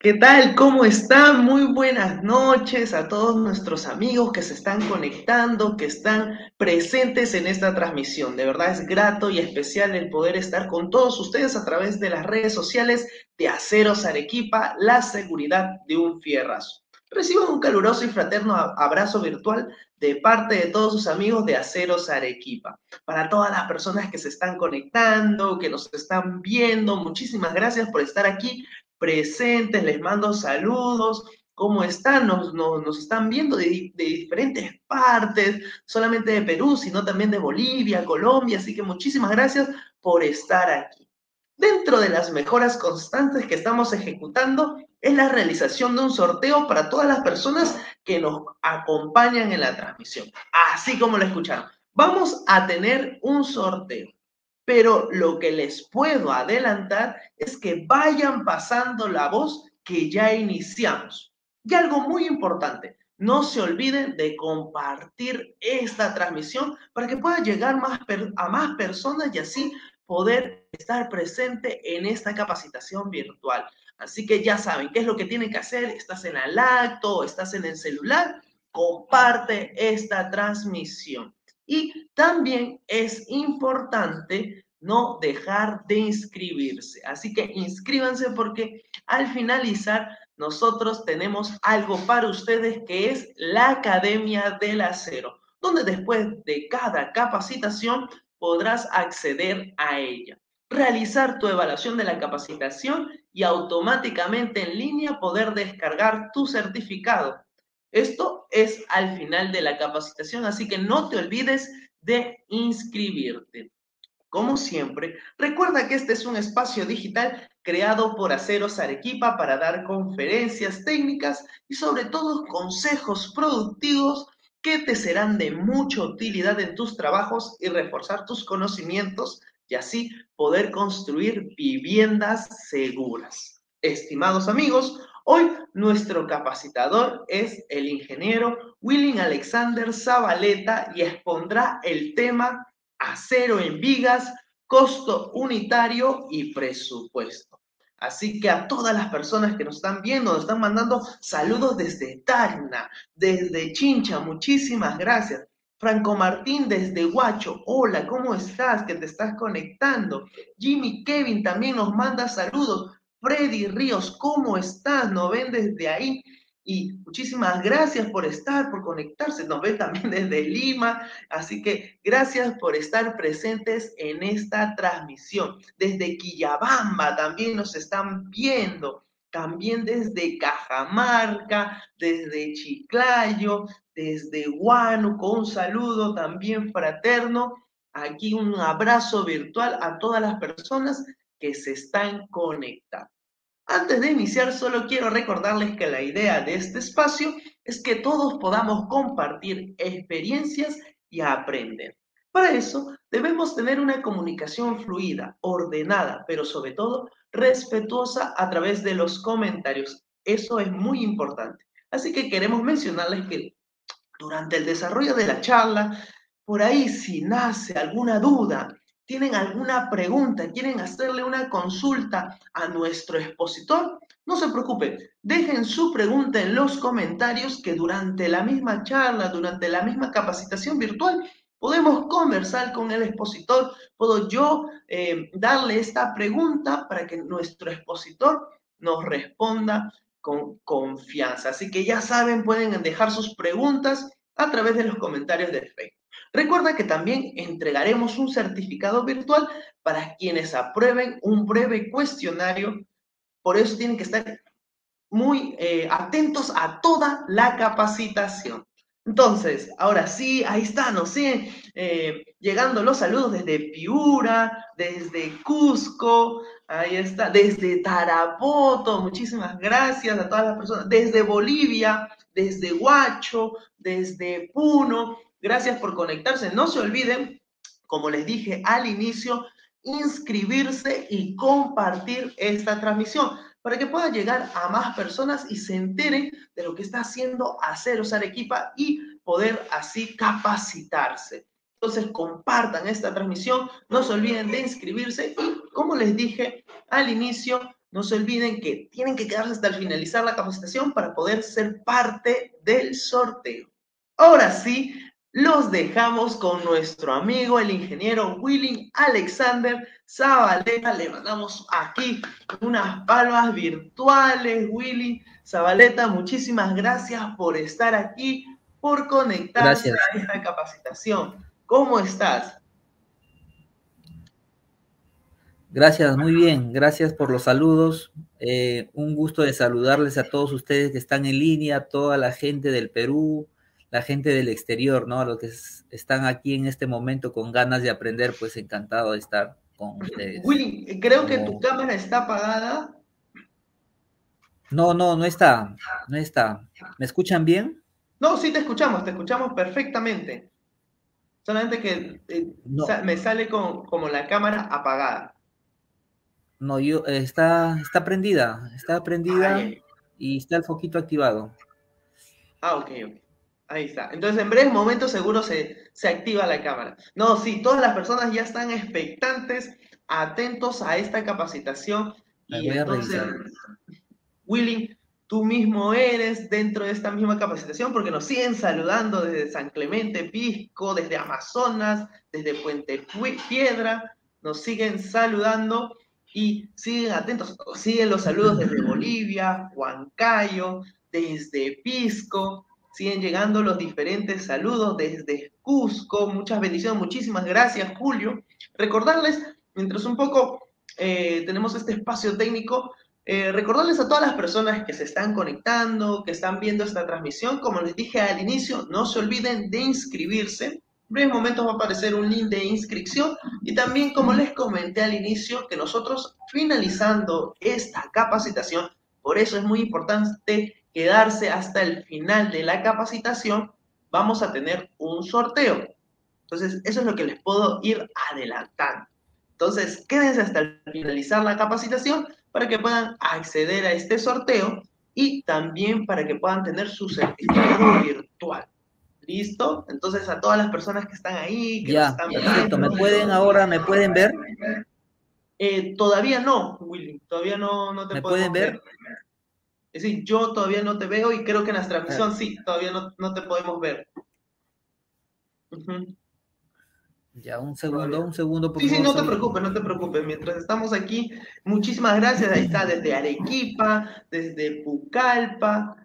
¿Qué tal? ¿Cómo están? Muy buenas noches a todos nuestros amigos que se están conectando, que están presentes en esta transmisión. De verdad es grato y especial el poder estar con todos ustedes a través de las redes sociales de Aceros Arequipa, la seguridad de un fierrazo. Reciban un caluroso y fraterno abrazo virtual de parte de todos sus amigos de Aceros Arequipa. Para todas las personas que se están conectando, que nos están viendo, muchísimas gracias por estar aquí presentes, les mando saludos. ¿Cómo están? Nos están viendo de diferentes partes, solamente de Perú, sino también de Bolivia, Colombia, así que muchísimas gracias por estar aquí. Dentro de las mejoras constantes que estamos ejecutando es la realización de un sorteo para todas las personas que nos acompañan en la transmisión, así como lo escucharon. Vamos a tener un sorteo, pero lo que les puedo adelantar es que vayan pasando la voz que ya iniciamos. Y algo muy importante, no se olviden de compartir esta transmisión para que pueda llegar a más personas y así poder estar presente en esta capacitación virtual. Así que ya saben qué es lo que tienen que hacer. Estás en la lacto, estás en el celular, comparte esta transmisión. Y también es importante no dejar de inscribirse. Así que inscríbanse porque al finalizar nosotros tenemos algo para ustedes que es la Academia del Acero, donde después de cada capacitación podrás acceder a ella, realizar tu evaluación de la capacitación y automáticamente en línea poder descargar tu certificado. Esto es al final de la capacitación, así que no te olvides de inscribirte. Como siempre, recuerda que este es un espacio digital creado por Aceros Arequipa para dar conferencias técnicas y sobre todo consejos productivos que te serán de mucha utilidad en tus trabajos y reforzar tus conocimientos y así poder construir viviendas seguras. Estimados amigos, hoy nuestro capacitador es el ingeniero William Alexander Zabaleta y expondrá el tema acero en vigas, costo unitario y presupuesto. Así que a todas las personas que nos están viendo, nos están mandando saludos desde Tacna, desde Chincha, muchísimas gracias. Franco Martín desde Huacho, hola, ¿cómo estás? Que te estás conectando. Jimmy Kevin también nos manda saludos. Freddy Ríos, ¿cómo estás? Nos ven desde ahí. Y muchísimas gracias por estar, por conectarse. Nos ven también desde Lima. Así que gracias por estar presentes en esta transmisión. Desde Quillabamba también nos están viendo. También desde Cajamarca, desde Chiclayo, desde Huánuco. Un saludo también fraterno. Aquí un abrazo virtual a todas las personas que se están conectando. Antes de iniciar, solo quiero recordarles que la idea de este espacio es que todos podamos compartir experiencias y aprender. Para eso, debemos tener una comunicación fluida, ordenada, pero sobre todo respetuosa a través de los comentarios. Eso es muy importante. Así que queremos mencionarles que durante el desarrollo de la charla, por ahí si nace alguna duda, tienen alguna pregunta, quieren hacerle una consulta a nuestro expositor, no se preocupen, dejen su pregunta en los comentarios que durante la misma charla, durante la misma capacitación virtual, podemos conversar con el expositor, puedo yo darle esta pregunta para que nuestro expositor nos responda con confianza. Así que ya saben, pueden dejar sus preguntas a través de los comentarios de Facebook. Recuerda que también entregaremos un certificado virtual para quienes aprueben un breve cuestionario. Por eso tienen que estar muy atentos a toda la capacitación. Entonces, ahora sí, ahí están, ¿no? Sí, llegando los saludos desde Piura, desde Cusco, ahí está, desde Tarapoto, muchísimas gracias a todas las personas, desde Bolivia, desde Huacho, desde Puno, gracias por conectarse. No se olviden, como les dije al inicio, inscribirse y compartir esta transmisión para que pueda llegar a más personas y se enteren de lo que está haciendo Aceros Arequipa y poder así capacitarse. Entonces compartan esta transmisión, no se olviden de inscribirse y como les dije al inicio, no se olviden que tienen que quedarse hasta el finalizar la capacitación para poder ser parte del sorteo. Ahora sí, los dejamos con nuestro amigo, el ingeniero Willy Alexander Zabaleta. Le mandamos aquí unas palmas virtuales, Willy Zabaleta. Muchísimas gracias por estar aquí, por conectarse Gracias. a esta capacitación. ¿Cómo estás? Gracias, muy bien. Gracias por los saludos. Un gusto de saludarles a todos ustedes que están en línea, toda la gente del Perú, la gente del exterior, ¿no? Los que están aquí en este momento con ganas de aprender, pues encantado de estar con ustedes. Willy, creo que tu Como... cámara está apagada. No, no, no está, no está. ¿Me escuchan bien? No, sí te escuchamos perfectamente. Solamente que No, me sale como la cámara apagada. no, está Ay, prendida ay. y está el foquito activado. Ah, ok, ok. Ahí está. Entonces, en breves momentos seguro se activa la cámara. No, sí, todas las personas ya están expectantes, atentos a esta capacitación. Y Voy a entonces, revisar. Willy, tú mismo eres dentro de esta misma capacitación porque nos siguen saludando desde San Clemente, Pisco, desde Amazonas, desde Puente Piedra, nos siguen saludando y siguen atentos, siguen los saludos desde Bolivia, Huancayo, desde Pisco, siguen llegando los diferentes saludos desde Cusco, muchas bendiciones, muchísimas gracias Julio. Recordarles, mientras un poco tenemos este espacio técnico, recordarles a todas las personas que se están conectando, que están viendo esta transmisión, como les dije al inicio, no se olviden de inscribirse. En breves momentos va a aparecer un link de inscripción y también, como les comenté al inicio, que nosotros finalizando esta capacitación, por eso es muy importante quedarse hasta el final de la capacitación, vamos a tener un sorteo. Entonces, eso es lo que les puedo ir adelantando. Entonces, quédense hasta el finalizar la capacitación para que puedan acceder a este sorteo y también para que puedan tener su certificado virtual. ¿Listo? Entonces, a todas las personas que están ahí, que nos Ya, están perfecto. viendo. Me pueden ver? Todavía no, Willy, todavía no te ¿Me pueden podemos ver. ver? Es decir, yo todavía no te veo y creo que en la Ah, transmisión sí, todavía no te podemos ver. Uh-huh. ya, un segundo, por Sí, sí, favor, no te soy... preocupes, no te preocupes. Mientras estamos aquí, muchísimas gracias. Ahí está, desde Arequipa, desde Pucallpa.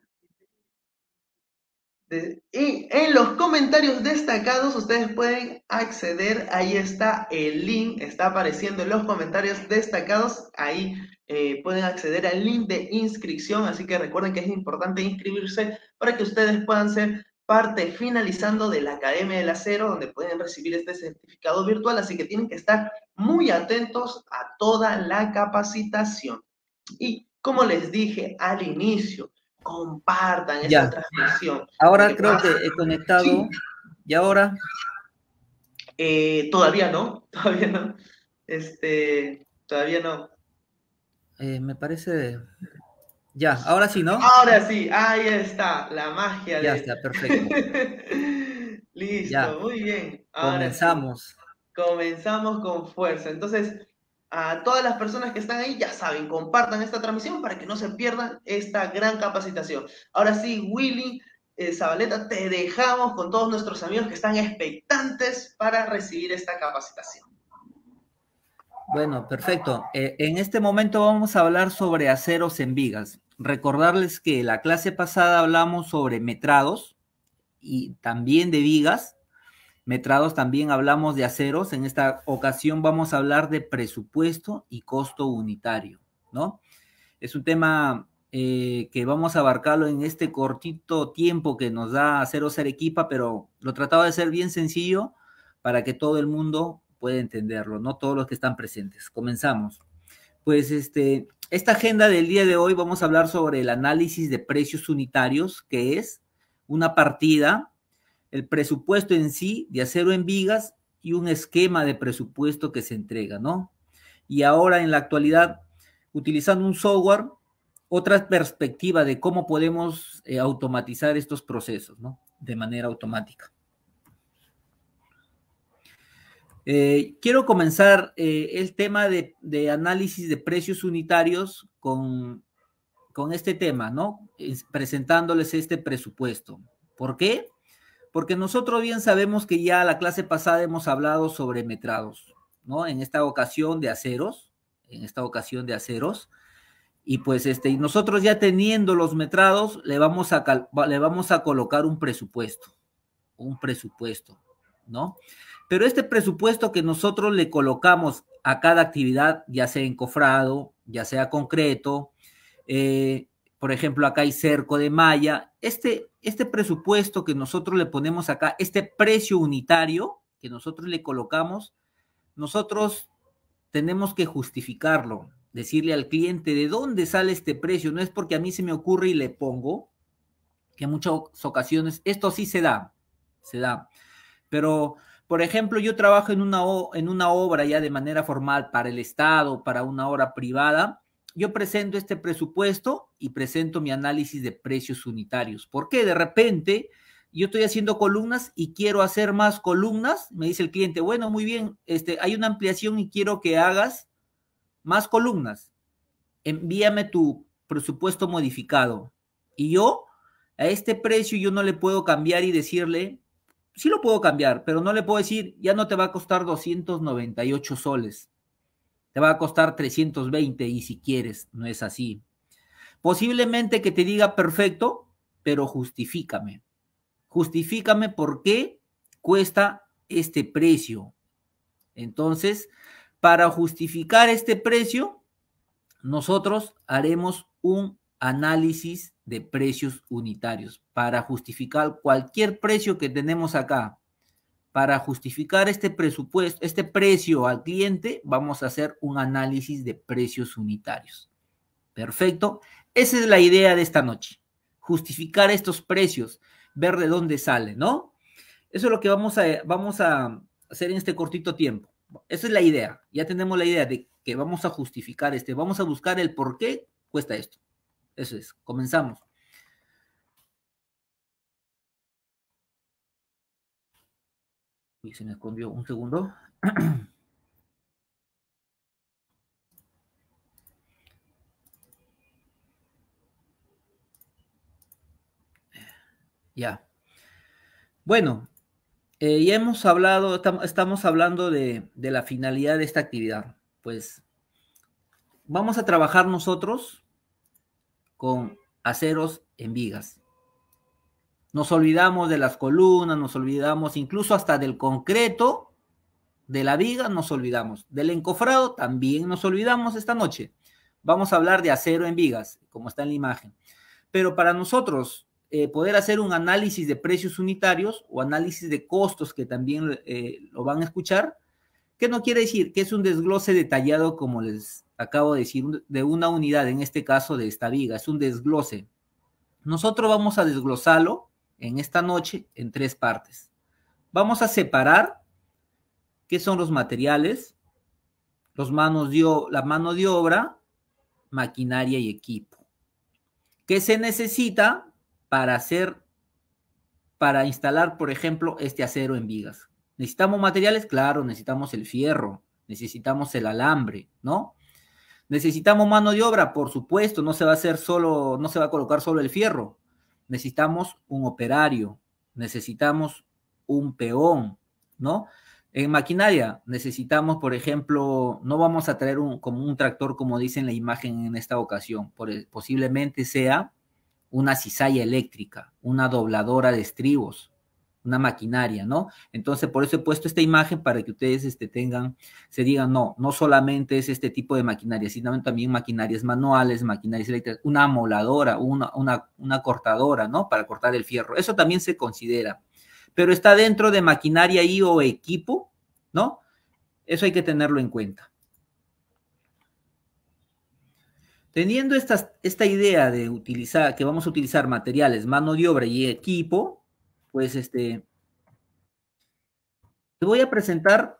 Y en los comentarios destacados ustedes pueden acceder, ahí está el link, está apareciendo en los comentarios destacados, ahí pueden acceder al link de inscripción, así que recuerden que es importante inscribirse para que ustedes puedan ser parte finalizando de la Academia del Acero, donde pueden recibir este certificado virtual, así que tienen que estar muy atentos a toda la capacitación. Y como les dije al inicio, compartan esta Ya, transmisión para que ahora creo puedan... que he Sí, conectado. Y ahora todavía no, todavía no. Todavía no. me parece... Ya, ahora sí, ¿no? Ahora sí, ahí está, la magia Ya de... está, perfecto. Ya, Listo, muy bien. Ahora sí, comenzamos. comenzamos con fuerza. Entonces, a todas las personas que están ahí, ya saben, compartan esta transmisión para que no se pierdan esta gran capacitación. Ahora sí, Willy, Zabaleta, te dejamos con todos nuestros amigos que están expectantes para recibir esta capacitación. Bueno, perfecto. En este momento vamos a hablar sobre aceros en vigas. Recordarles que la clase pasada hablamos sobre metrados y también de vigas. Metrados también hablamos de aceros. En esta ocasión vamos a hablar de presupuesto y costo unitario, ¿no? Es un tema que vamos a abarcarlo en este cortito tiempo que nos da Aceros Arequipa, pero lo trataba de ser bien sencillo para que todo el mundo pueda entenderlo, no todos los que están presentes. Comenzamos. Pues esta agenda del día de hoy vamos a hablar sobre el análisis de precios unitarios, que es una partida, el presupuesto en sí de acero en vigas y un esquema de presupuesto que se entrega, ¿no? Y ahora en la actualidad, utilizando un software, otra perspectiva de cómo podemos automatizar estos procesos, ¿no? De manera automática. Quiero comenzar el tema de análisis de precios unitarios con este tema, ¿no? Presentándoles este presupuesto. ¿Por qué? Porque nosotros bien sabemos que ya la clase pasada hemos hablado sobre metrados, ¿no? En esta ocasión de aceros, y pues y nosotros ya teniendo los metrados, le vamos a colocar un presupuesto, ¿no? Pero este presupuesto que nosotros le colocamos a cada actividad, ya sea encofrado, ya sea concreto, por ejemplo, acá hay cerco de malla, este presupuesto que nosotros le ponemos acá, este precio unitario que nosotros le colocamos, nosotros tenemos que justificarlo, decirle al cliente de dónde sale este precio, no es porque a mí se me ocurre y le pongo, que en muchas ocasiones esto sí se da, pero por ejemplo, yo trabajo en una obra ya de manera formal para el Estado, para una obra privada, yo presento este presupuesto y presento mi análisis de precios unitarios. ¿Por qué? De repente, yo estoy haciendo columnas y quiero hacer más columnas, me dice el cliente, bueno, muy bien, hay una ampliación y quiero que hagas más columnas. Envíame tu presupuesto modificado. Y yo, a este precio, yo no le puedo cambiar y decirle, sí lo puedo cambiar, pero no le puedo decir, ya no te va a costar 298 soles, te va a costar 320 y si quieres, no es así. Posiblemente que te diga perfecto, pero justifícame por qué cuesta este precio. Entonces, para justificar este precio, nosotros haremos un análisis de precios unitarios para justificar cualquier precio que tenemos acá. Para justificar este presupuesto, este precio al cliente, vamos a hacer un análisis de precios unitarios. Perfecto. Esa es la idea de esta noche. Justificar estos precios, ver de dónde sale, ¿no? Eso es lo que vamos a hacer en este cortito tiempo. Esa es la idea. Ya tenemos la idea de que vamos a justificar vamos a buscar el por qué cuesta esto. Eso es. Comenzamos. Uy, se me escondió un segundo. Ya. Bueno, ya hemos hablado, estamos hablando de la finalidad de esta actividad. Pues vamos a trabajar nosotros con aceros en vigas. Nos olvidamos de las columnas, nos olvidamos incluso hasta del concreto, de la viga nos olvidamos. Del encofrado también nos olvidamos esta noche. Vamos a hablar de acero en vigas, como está en la imagen. Pero para nosotros poder hacer un análisis de precios unitarios o análisis de costos, que también lo van a escuchar, ¿qué no quiere decir? Que es un desglose detallado, como les acabo de decir, de una unidad, en este caso de esta viga, es un desglose. Nosotros vamos a desglosarlo en esta noche en 3 partes. Vamos a separar qué son los materiales, la mano de obra, maquinaria y equipo. ¿Qué se necesita para instalar, por ejemplo, este acero en vigas? ¿Necesitamos materiales? Claro, necesitamos el fierro, necesitamos el alambre, ¿no? ¿Necesitamos mano de obra? Por supuesto, no se va a colocar solo el fierro. Necesitamos un operario, necesitamos un peón, ¿no? En maquinaria necesitamos, por ejemplo, no vamos a traer como un tractor, como dice en la imagen en esta ocasión, posiblemente sea una cizalla eléctrica, una dobladora de estribos, una maquinaria, ¿no? Entonces, por eso he puesto esta imagen para que ustedes se digan, no solamente es este tipo de maquinaria, sino también maquinarias manuales, maquinarias eléctricas, una amoladora, una cortadora, ¿no? Para cortar el fierro. Eso también se considera. Pero está dentro de maquinaria y o equipo, ¿no? Eso hay que tenerlo en cuenta. Teniendo esta idea de que vamos a utilizar materiales, mano de obra y equipo, pues te voy a presentar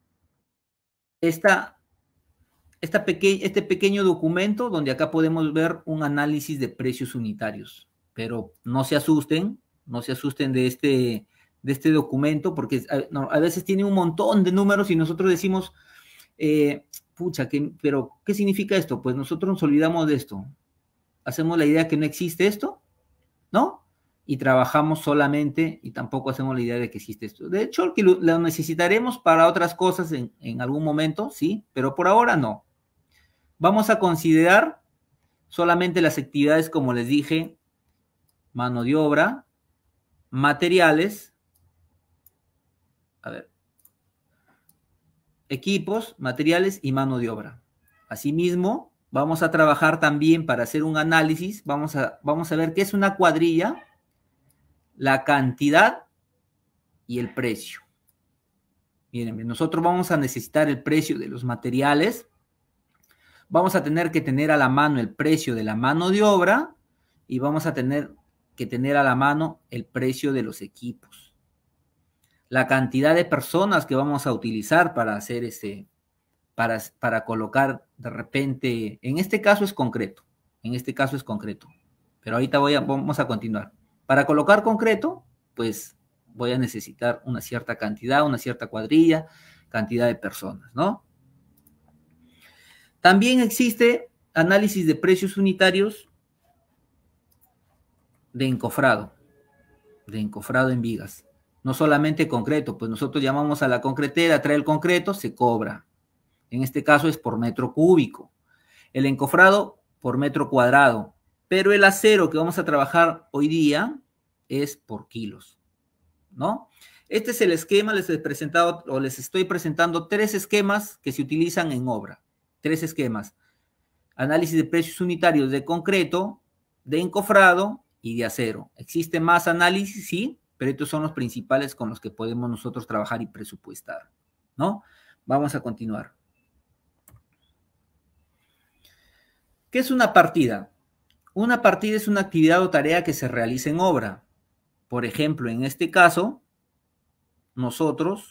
este pequeño documento donde acá podemos ver un análisis de precios unitarios. Pero no se asusten de de este documento, porque a veces tiene un montón de números y nosotros decimos, pucha, pero ¿qué significa esto? Pues nosotros nos olvidamos de esto. Hacemos la idea que no existe esto, ¿no? Y trabajamos solamente y tampoco hacemos la idea de que existe esto. De hecho, que lo necesitaremos para otras cosas en algún momento, sí, pero por ahora no. Vamos a considerar solamente las actividades, como les dije, mano de obra, materiales, a ver, equipos, materiales y mano de obra. Asimismo, vamos a trabajar también para hacer un análisis, vamos a ver qué es una cuadrilla, la cantidad y el precio. Miren, nosotros vamos a necesitar el precio de los materiales, vamos a tener que tener a la mano el precio de la mano de obra y vamos a tener que tener a la mano el precio de los equipos. La cantidad de personas que vamos a utilizar para hacer para colocar de repente, en este caso es concreto, pero ahorita vamos a continuar. Para colocar concreto, pues voy a necesitar una cierta cantidad, una cierta cuadrilla, cantidad de personas, ¿no? También existe análisis de precios unitarios de encofrado en vigas. No solamente concreto, pues nosotros llamamos a la concretera, trae el concreto, se cobra. En este caso es por metro cúbico. El encofrado por metro cuadrado. Pero el acero que vamos a trabajar hoy día es por kilos, ¿no? Este es el esquema, les estoy presentando 3 esquemas que se utilizan en obra. 3 esquemas. Análisis de precios unitarios de concreto, de encofrado y de acero. ¿Existe más análisis? Sí, pero estos son los principales con los que podemos nosotros trabajar y presupuestar, ¿no? Vamos a continuar. ¿Qué es una partida? Una partida es una actividad o tarea que se realiza en obra. Por ejemplo, en este caso, nosotros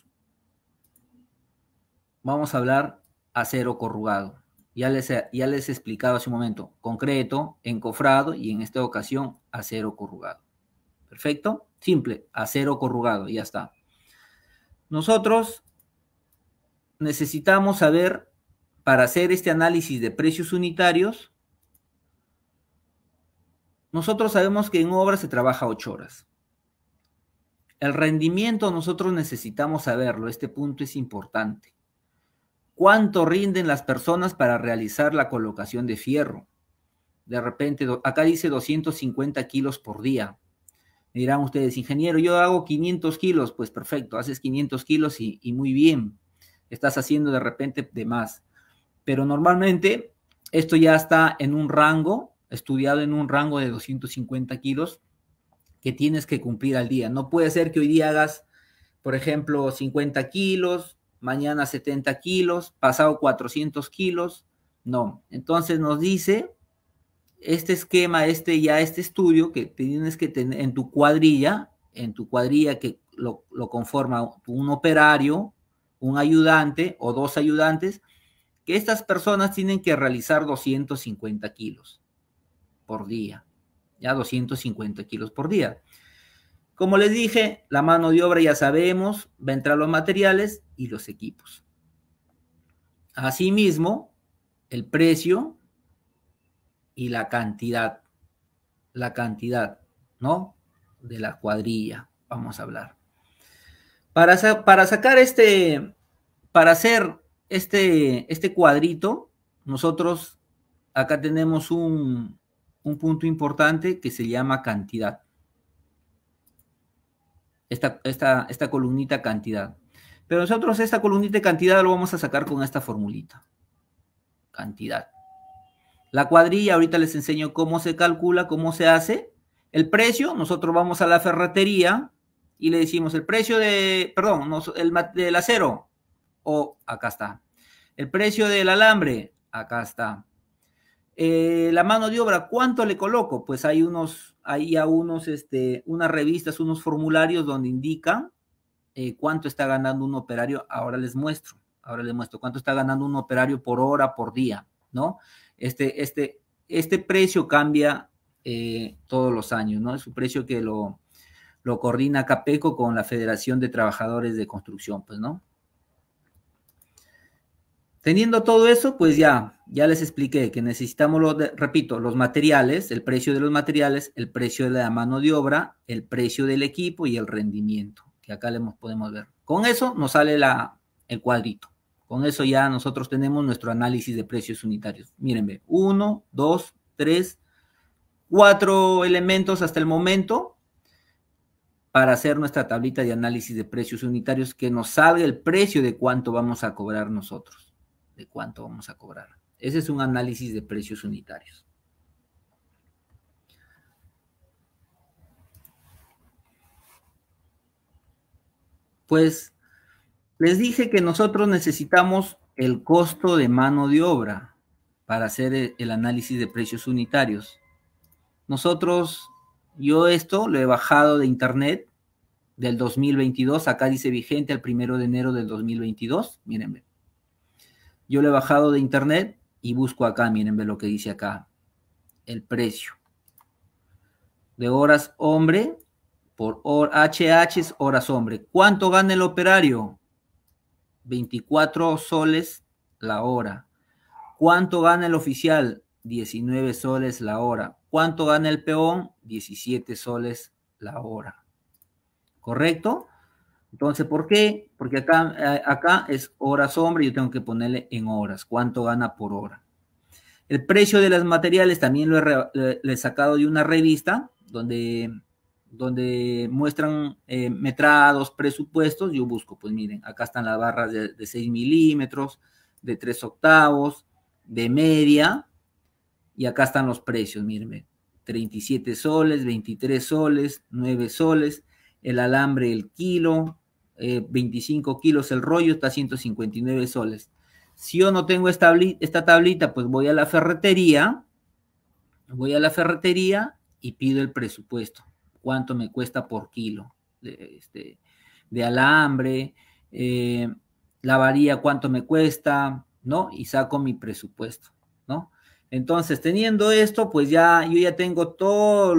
vamos a hablar acero corrugado. Ya les he explicado hace un momento, concreto, encofrado y en esta ocasión acero corrugado. ¿Perfecto? Simple, acero corrugado, ya está. Nosotros necesitamos saber, para hacer este análisis de precios unitarios, nosotros sabemos que en obra se trabaja 8 horas. El rendimiento nosotros necesitamos saberlo, este punto es importante. ¿Cuánto rinden las personas para realizar la colocación de fierro? De repente, acá dice 250 kilos por día. Me dirán ustedes, ingeniero, yo hago 500 kilos. Pues perfecto, haces 500 kilos y muy bien. Estás haciendo de repente de más. Pero normalmente esto ya está en un rango, estudiado en un rango de 250 kilos que tienes que cumplir al día. No puede ser que hoy día hagas, por ejemplo, 50 kilos, mañana 70 kilos, pasado 400 kilos. No, entonces nos dice este esquema, este estudio que tienes que tener en tu cuadrilla que lo conforma un operario, un ayudante o 2 ayudantes, que estas personas tienen que realizar 250 kilos por día, ya 250 kilos por día. Como les dije, la mano de obra ya sabemos, va a entrar los materiales y los equipos. Asimismo, el precio y la cantidad, ¿no? De la cuadrilla, vamos a hablar. Para hacer este cuadrito, nosotros acá tenemos un punto importante que se llama cantidad. Esta columnita cantidad. Pero nosotros esta columnita de cantidad lo vamos a sacar con esta formulita. Cantidad. La cuadrilla, ahorita les enseño cómo se calcula, cómo se hace. El precio, nosotros vamos a la ferretería y le decimos el precio del acero. Acá está. El precio del alambre, acá está. La mano de obra, ¿cuánto le coloco? Pues hay unas revistas, unos formularios donde indican cuánto está ganando un operario. Ahora les muestro cuánto está ganando un operario por hora, por día, ¿no? Este precio cambia todos los años, ¿no? Es un precio que lo lo coordina Capeco con la Federación de Trabajadores de Construcción, pues, ¿no? Teniendo todo eso, pues ya les expliqué que necesitamos, repito, los materiales, el precio de los materiales, el precio de la mano de obra, el precio del equipo y el rendimiento, que acá podemos ver. Con eso nos sale el cuadrito. Con eso ya nosotros tenemos nuestro análisis de precios unitarios. Mírenme, 1, 2, 3, 4 elementos hasta el momento para hacer nuestra tablita de análisis de precios unitarios, que nos salga el precio de cuánto vamos a cobrar nosotros. De cuánto vamos a cobrar. Ese es un análisis de precios unitarios. Pues les dije que nosotros necesitamos el costo de mano de obra para hacer el análisis de precios unitarios. Yo esto lo he bajado de internet del 2022, acá dice vigente al 1 de enero del 2022, mírenme. Yo lo he bajado de internet y busco acá, mírenme lo que dice acá, el precio de horas hombre por HH es horas hombre. ¿Cuánto gana el operario? 24 soles la hora. ¿Cuánto gana el oficial? 19 soles la hora. ¿Cuánto gana el peón? 17 soles la hora. ¿Correcto? Entonces, ¿por qué? Porque acá es horas hombre, yo tengo que ponerle en horas. ¿Cuánto gana por hora? El precio de los materiales también lo he sacado de una revista donde muestran metrados, presupuestos. Yo busco, pues miren, acá están las barras de 6 milímetros, de 3 octavos, de media, y acá están los precios, mírenme, 37 soles, 23 soles, 9 soles, el alambre el kilo, 25 kilos el rollo, está a 159 soles. Si yo no tengo esta tablita, pues voy a la ferretería y pido el presupuesto. ¿Cuánto me cuesta por kilo de alambre? La varilla, ¿cuánto me cuesta? ¿No? Y saco mi presupuesto, ¿no? Entonces, teniendo esto, pues yo ya tengo todos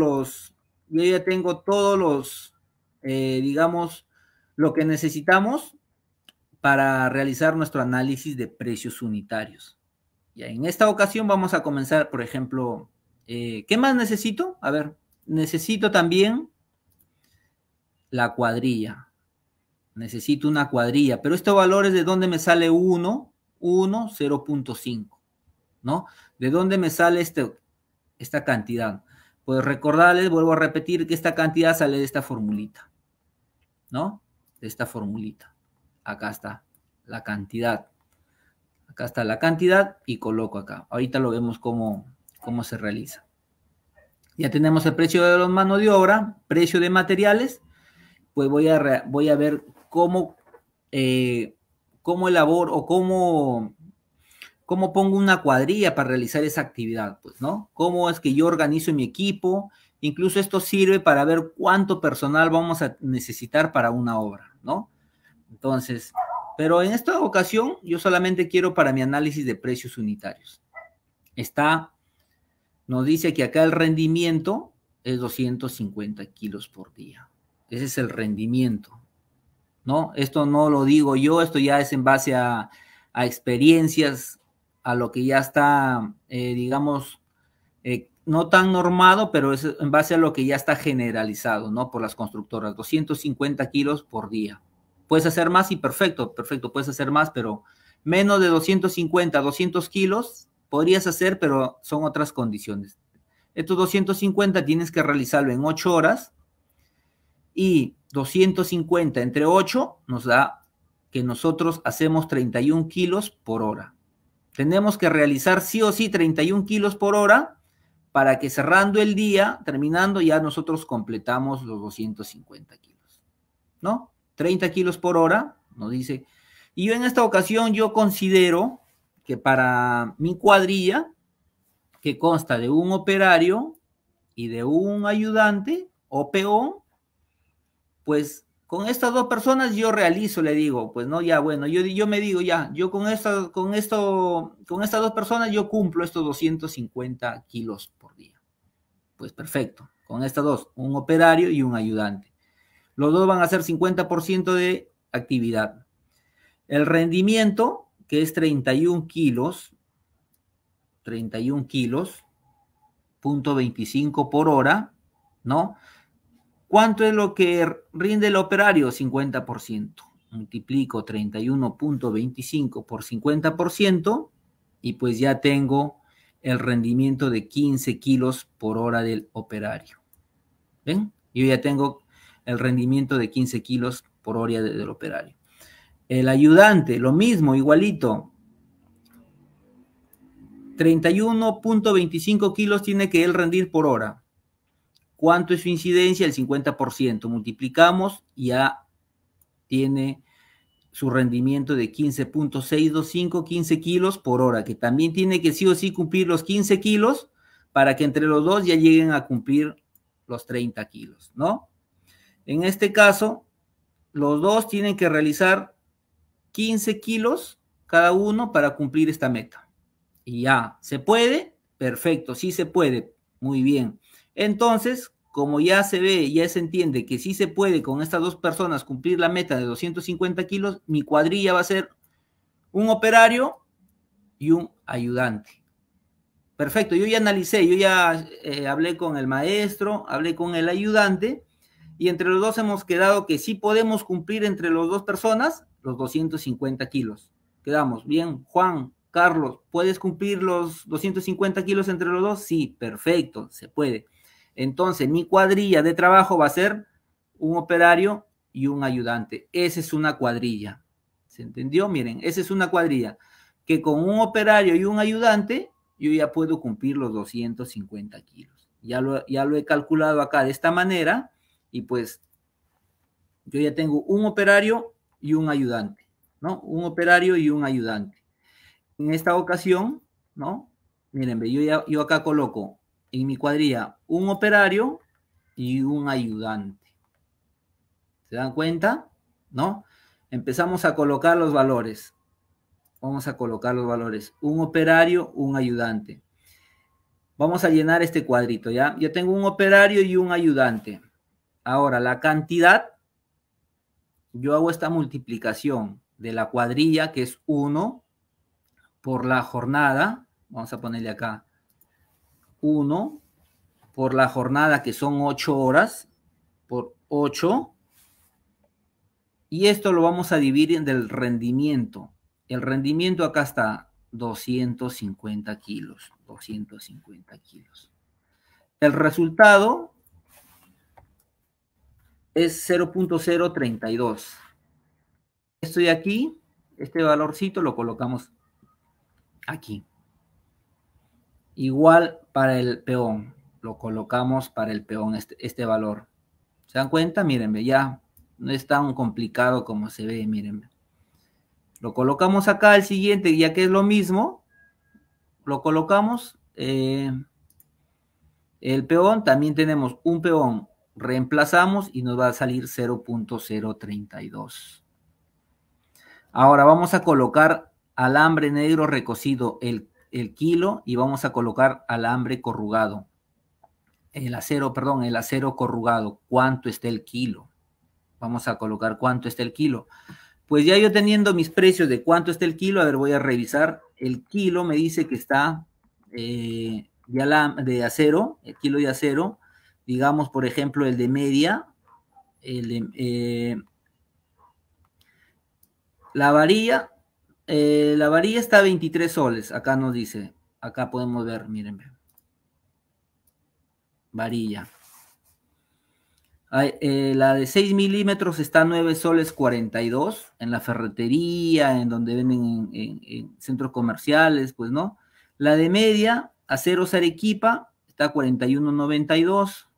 los, digamos, lo que necesitamos para realizar nuestro análisis de precios unitarios. Ya, en esta ocasión vamos a comenzar, por ejemplo, ¿qué más necesito? A ver, necesito también la cuadrilla. Necesito una cuadrilla, pero estos valores, ¿de dónde me sale 1, 0.5? ¿No? ¿De dónde me sale esta cantidad? Pues recordarles, vuelvo a repetir, que esta cantidad sale de esta formulita, ¿no? De esta formulita. Acá está la cantidad. Acá está la cantidad y coloco acá. Ahorita lo vemos cómo se realiza. Ya tenemos el precio de la mano de obra, precio de materiales. Pues voy a ver cómo elaboro o cómo pongo una cuadrilla para realizar esa actividad, pues, ¿no? Cómo es que yo organizo mi equipo. Incluso esto sirve para ver cuánto personal vamos a necesitar para una obra, ¿no? Entonces, pero en esta ocasión yo solamente quiero para mi análisis de precios unitarios. Nos dice que acá el rendimiento es 250 kilos por día. Ese es el rendimiento, ¿no? Esto no lo digo yo, esto ya es en base a experiencias, a lo que ya está, digamos, no tan normado, pero es en base a lo que ya está generalizado, ¿no? Por las constructoras, 250 kilos por día. Puedes hacer más y perfecto, puedes hacer más, pero menos de 250, 200 kilos podrías hacer, pero son otras condiciones. Estos 250 tienes que realizarlo en 8 horas y 250 entre 8 nos da que nosotros hacemos 31 kilos por hora. Tenemos que realizar sí o sí 31 kilos por hora para que cerrando el día, terminando, ya nosotros completamos los 250 kilos, ¿no? 30 kilos por hora, nos dice. Y yo en esta ocasión, yo considero que para mi cuadrilla, que consta de un operario y de un ayudante o peón, pues con estas dos personas yo realizo, le digo, pues no, ya, bueno, yo me digo, ya, yo con estas dos personas yo cumplo estos 250 kilos por día. Pues perfecto, con estas dos, un operario y un ayudante. Los dos van a hacer 50% de actividad. El rendimiento, que es 31 kilos, 31 kilos, 0.25 por hora, ¿no? ¿Cuánto es lo que rinde el operario? 50%. Multiplico 31.25 por 50% y pues ya tengo el rendimiento de 15 kilos por hora del operario. ¿Ven? Yo ya tengo el rendimiento de 15 kilos por hora del operario. El ayudante, lo mismo, igualito. 31.25 kilos tiene que él rendir por hora. ¿Cuánto es su incidencia? El 50%. Multiplicamos y ya tiene su rendimiento de 15.625, 15 kilos por hora, que también tiene que sí o sí cumplir los 15 kilos para que entre los dos ya lleguen a cumplir los 30 kilos, ¿no? En este caso, los dos tienen que realizar 15 kilos cada uno para cumplir esta meta. Y ya, ¿se puede? Perfecto, sí se puede, muy bien. Entonces, como ya se ve, ya se entiende que sí se puede con estas dos personas cumplir la meta de 250 kilos, mi cuadrilla va a ser un operario y un ayudante. Perfecto, yo ya analicé, yo ya hablé con el maestro, hablé con el ayudante, y entre los dos hemos quedado que sí podemos cumplir entre las dos personas los 250 kilos. Quedamos, bien, Juan, Carlos, ¿puedes cumplir los 250 kilos entre los dos? Sí, perfecto, se puede. Entonces, mi cuadrilla de trabajo va a ser un operario y un ayudante. Esa es una cuadrilla. ¿Se entendió? Miren, esa es una cuadrilla. Que con un operario y un ayudante, yo ya puedo cumplir los 250 kilos. Ya lo he calculado acá de esta manera y pues yo ya tengo un operario y un ayudante, ¿no? Un operario y un ayudante. En esta ocasión, ¿no? Miren, yo acá coloco en mi cuadrilla un operario y un ayudante. ¿Se dan cuenta? ¿No? Empezamos a colocar los valores. Vamos a colocar los valores. Un operario, un ayudante. Vamos a llenar este cuadrito, ¿ya? Yo tengo un operario y un ayudante. Ahora, la cantidad, yo hago esta multiplicación de la cuadrilla, que es 1, por la jornada. Vamos a ponerle acá 1 por la jornada, que son 8 horas, por 8. Y esto lo vamos a dividir del rendimiento. El rendimiento acá está 250 kilos. 250 kilos. El resultado es 0.032. Esto de aquí, este valorcito lo colocamos aquí. Igual para el peón. Lo colocamos para el peón este valor. ¿Se dan cuenta? Mírenme, ya no es tan complicado como se ve, mírenme. Lo colocamos acá, el siguiente, ya que es lo mismo, lo colocamos. El peón, también tenemos un peón, reemplazamos y nos va a salir 0.032. Ahora vamos a colocar alambre negro recocido el kilo y vamos a colocar alambre corrugado. El acero corrugado, ¿cuánto está el kilo? Vamos a colocar cuánto está el kilo. Pues ya yo teniendo mis precios de cuánto está el kilo, a ver, voy a revisar. El kilo me dice que está de acero, el kilo de acero, digamos, por ejemplo, el de media, la varilla está a 23 soles, acá nos dice, acá podemos ver, miren, varilla. La de 6 milímetros está a 9 soles 42 en la ferretería, en donde venden en centros comerciales, pues, ¿no? La de media, aceros Arequipa, está a 41.92,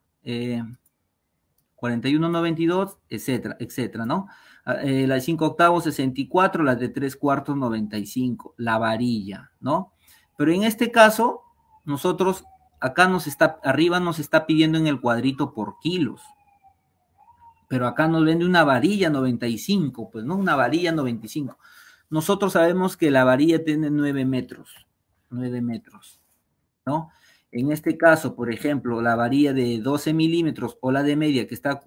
41.92, etcétera, etcétera, ¿no? La de 5 octavos 64, la de 3 cuartos 95, la varilla, ¿no? Pero en este caso, nosotros, acá arriba nos está pidiendo en el cuadrito por kilos. Pero acá nos vende una varilla 95, pues no, una varilla 95. Nosotros sabemos que la varilla tiene 9 metros, ¿no? En este caso, por ejemplo, la varilla de 12 milímetros o la de media que está a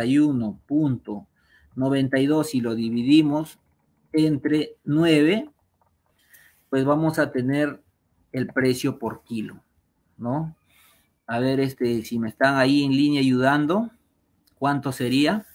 41.92 y lo dividimos entre 9, pues vamos a tener el precio por kilo, ¿no? A ver, si me están ahí en línea ayudando, ¿cuánto sería?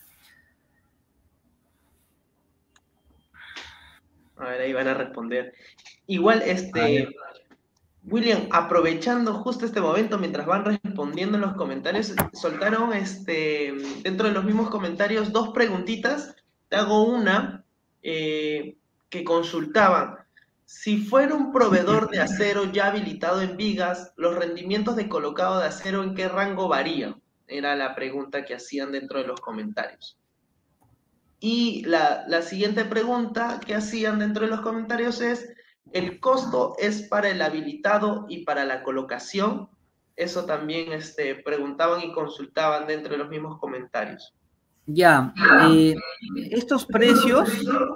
A ver, ahí van a responder. Igual, William, aprovechando justo este momento mientras van respondiendo en los comentarios, soltaron dentro de los mismos comentarios dos preguntitas. Te hago una que consultaban. Si fuera un proveedor de acero ya habilitado en vigas, ¿los rendimientos de colocado de acero en qué rango varían? Era la pregunta que hacían dentro de los comentarios. Y la siguiente pregunta que hacían dentro de los comentarios es, ¿el costo es para el habilitado y para la colocación? Eso también preguntaban y consultaban dentro de los mismos comentarios. Ya, estos precios,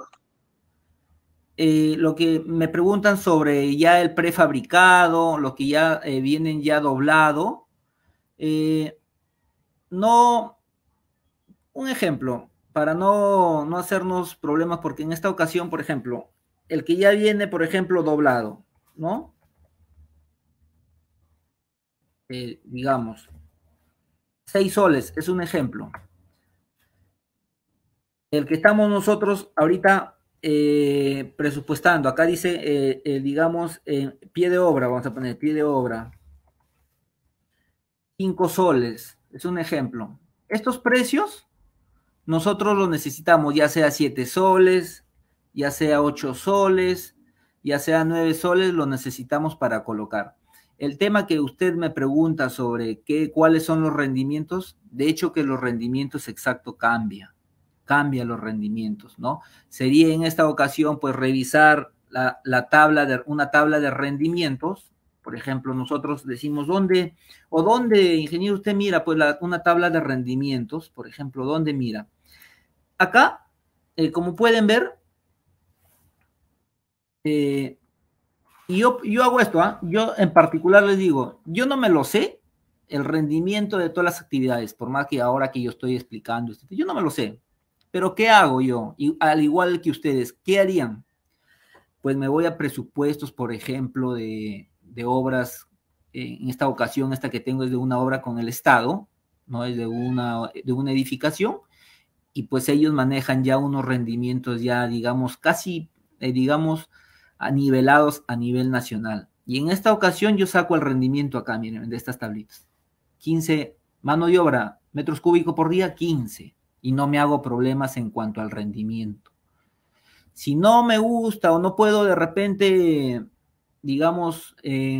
lo que me preguntan sobre ya el prefabricado, lo que ya vienen ya doblado, no, un ejemplo, para no hacernos problemas, porque en esta ocasión, por ejemplo, el que ya viene, por ejemplo, doblado, ¿no? Digamos, 6 soles, es un ejemplo. El que estamos nosotros ahorita presupuestando, acá dice, digamos, pie de obra, vamos a poner pie de obra, 5 soles, es un ejemplo. Estos precios nosotros los necesitamos, ya sea 7 soles, ya sea 8 soles, ya sea 9 soles, lo necesitamos para colocar. El tema que usted me pregunta sobre cuáles son los rendimientos, de hecho que los rendimientos exacto cambia los rendimientos, ¿no? Sería en esta ocasión, pues, revisar una tabla de rendimientos. Por ejemplo, nosotros decimos, ¿dónde, ingeniero, usted mira, pues, una tabla de rendimientos? Por ejemplo, ¿dónde mira? Acá, como pueden ver, y yo hago esto, yo en particular les digo, yo no me lo sé, el rendimiento de todas las actividades, por más que ahora que yo estoy explicando, yo no me lo sé. Pero ¿qué hago yo? Y al igual que ustedes, ¿qué harían? Pues me voy a presupuestos, por ejemplo, de obras. En esta ocasión, esta que tengo es de una obra con el Estado, no es de una edificación, y pues ellos manejan ya unos rendimientos ya, digamos, casi, digamos, nivelados a nivel nacional. Y en esta ocasión yo saco el rendimiento acá, miren, de estas tablitas. 15, mano de obra, metros cúbicos por día, 15. Y no me hago problemas en cuanto al rendimiento. Si no me gusta o no puedo de repente, digamos,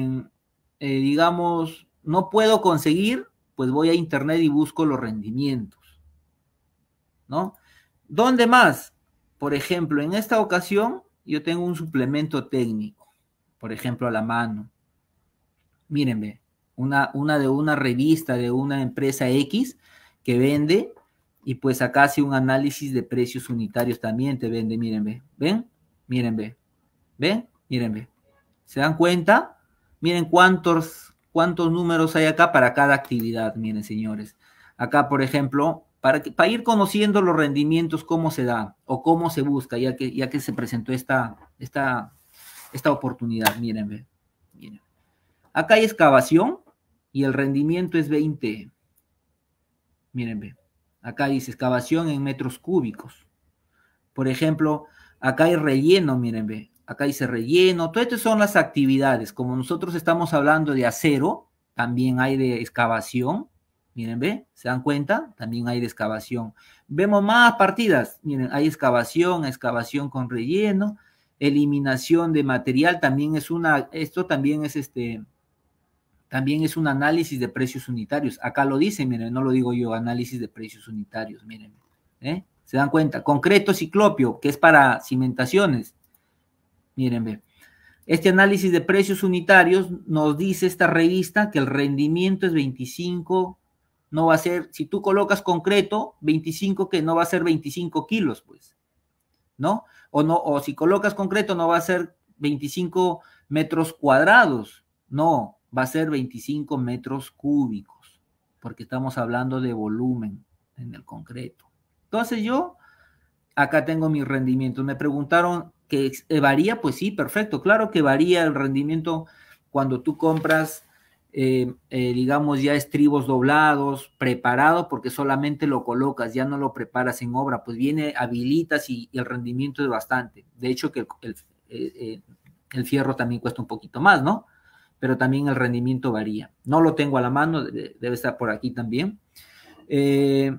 no puedo conseguir, pues voy a internet y busco los rendimientos, ¿no? ¿Dónde más? Por ejemplo, en esta ocasión yo tengo un suplemento técnico, por ejemplo, a la mano. Mírenme, una de una revista de una empresa X que vende. Y pues acá hace un análisis de precios unitarios también te vende, miren, ¿ven? Miren, ¿ven? Miren, ¿se dan cuenta? Miren cuántos números hay acá para cada actividad, miren, señores. Acá, por ejemplo, para ir conociendo los rendimientos, cómo se da o cómo se busca, ya que se presentó esta oportunidad, miren. Acá hay excavación y el rendimiento es 20. Miren, acá dice excavación en metros cúbicos. Por ejemplo, acá hay relleno, miren, acá dice relleno. Todas estas son las actividades. Como nosotros estamos hablando de acero, también hay de excavación. Miren, ¿se dan cuenta? También hay de excavación. Vemos más partidas. Miren, hay excavación con relleno, eliminación de material, esto también es un análisis de precios unitarios. Acá lo dice, miren, no lo digo yo, análisis de precios unitarios, miren. ¿Se dan cuenta? Concreto ciclopio, que es para cimentaciones. Miren, este análisis de precios unitarios nos dice esta revista que el rendimiento es 25, no va a ser, si tú colocas concreto, 25, que no va a ser 25 kilos, pues, ¿no? O si colocas concreto no va a ser 25 metros cuadrados, no, va a ser 25 metros cúbicos, porque estamos hablando de volumen en el concreto. Entonces yo, acá tengo mi rendimiento. Me preguntaron que varía, pues sí, perfecto. Claro que varía el rendimiento cuando tú compras, digamos, ya estribos doblados, preparado, porque solamente lo colocas, ya no lo preparas en obra, pues viene, habilitas y el rendimiento es bastante. De hecho, que el fierro también cuesta un poquito más, ¿no? Pero también el rendimiento varía. No lo tengo a la mano, debe estar por aquí también. De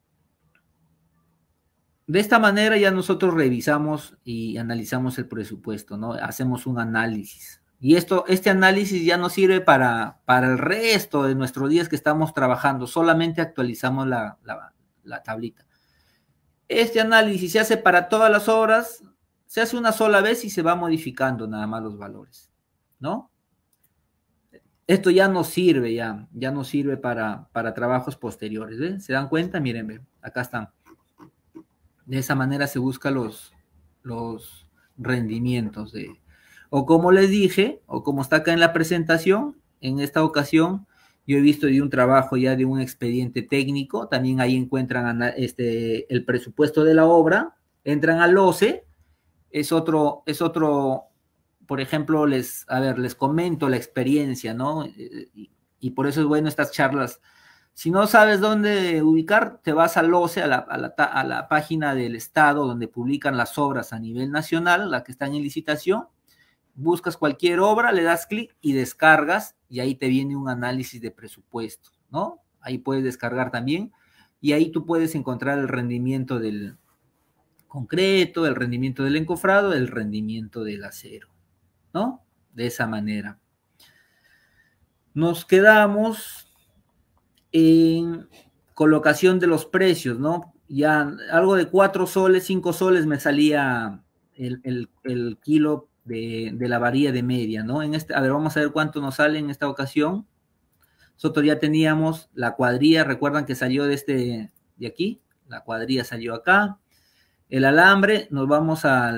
esta manera ya nosotros revisamos y analizamos el presupuesto, ¿no? Hacemos un análisis. Y este análisis ya nos sirve para el resto de nuestros días que estamos trabajando. Solamente actualizamos la tablita. Este análisis se hace para todas las obras, se hace una sola vez y se va modificando nada más los valores, ¿no? Esto ya no sirve, ya no sirve para trabajos posteriores, ¿ven? ¿Se dan cuenta? Miren, ven, acá están. De esa manera se buscan los rendimientos o como les dije, o como está acá en la presentación, en esta ocasión, yo he visto de un trabajo ya de un expediente técnico, también ahí encuentran el presupuesto de la obra, entran al OCE, es otro, por ejemplo, les comento la experiencia, ¿no? Y por eso es bueno estas charlas. Si no sabes dónde ubicar, te vas al OCE, a la página del Estado, donde publican las obras a nivel nacional, las que están en licitación, buscas cualquier obra, le das clic y descargas, y ahí te viene un análisis de presupuesto, ¿no? Ahí puedes descargar también, y ahí tú puedes encontrar el rendimiento del concreto, el rendimiento del encofrado, el rendimiento del acero, ¿no? De esa manera. Nos quedamos en colocación de los precios, ¿no? Ya algo de 4 soles, 5 soles me salía el kilo de la varilla de media, ¿no? A ver, vamos a ver cuánto nos sale en esta ocasión. Nosotros ya teníamos la cuadrilla, recuerdan que salió de aquí, la cuadrilla salió acá. El alambre, nos vamos a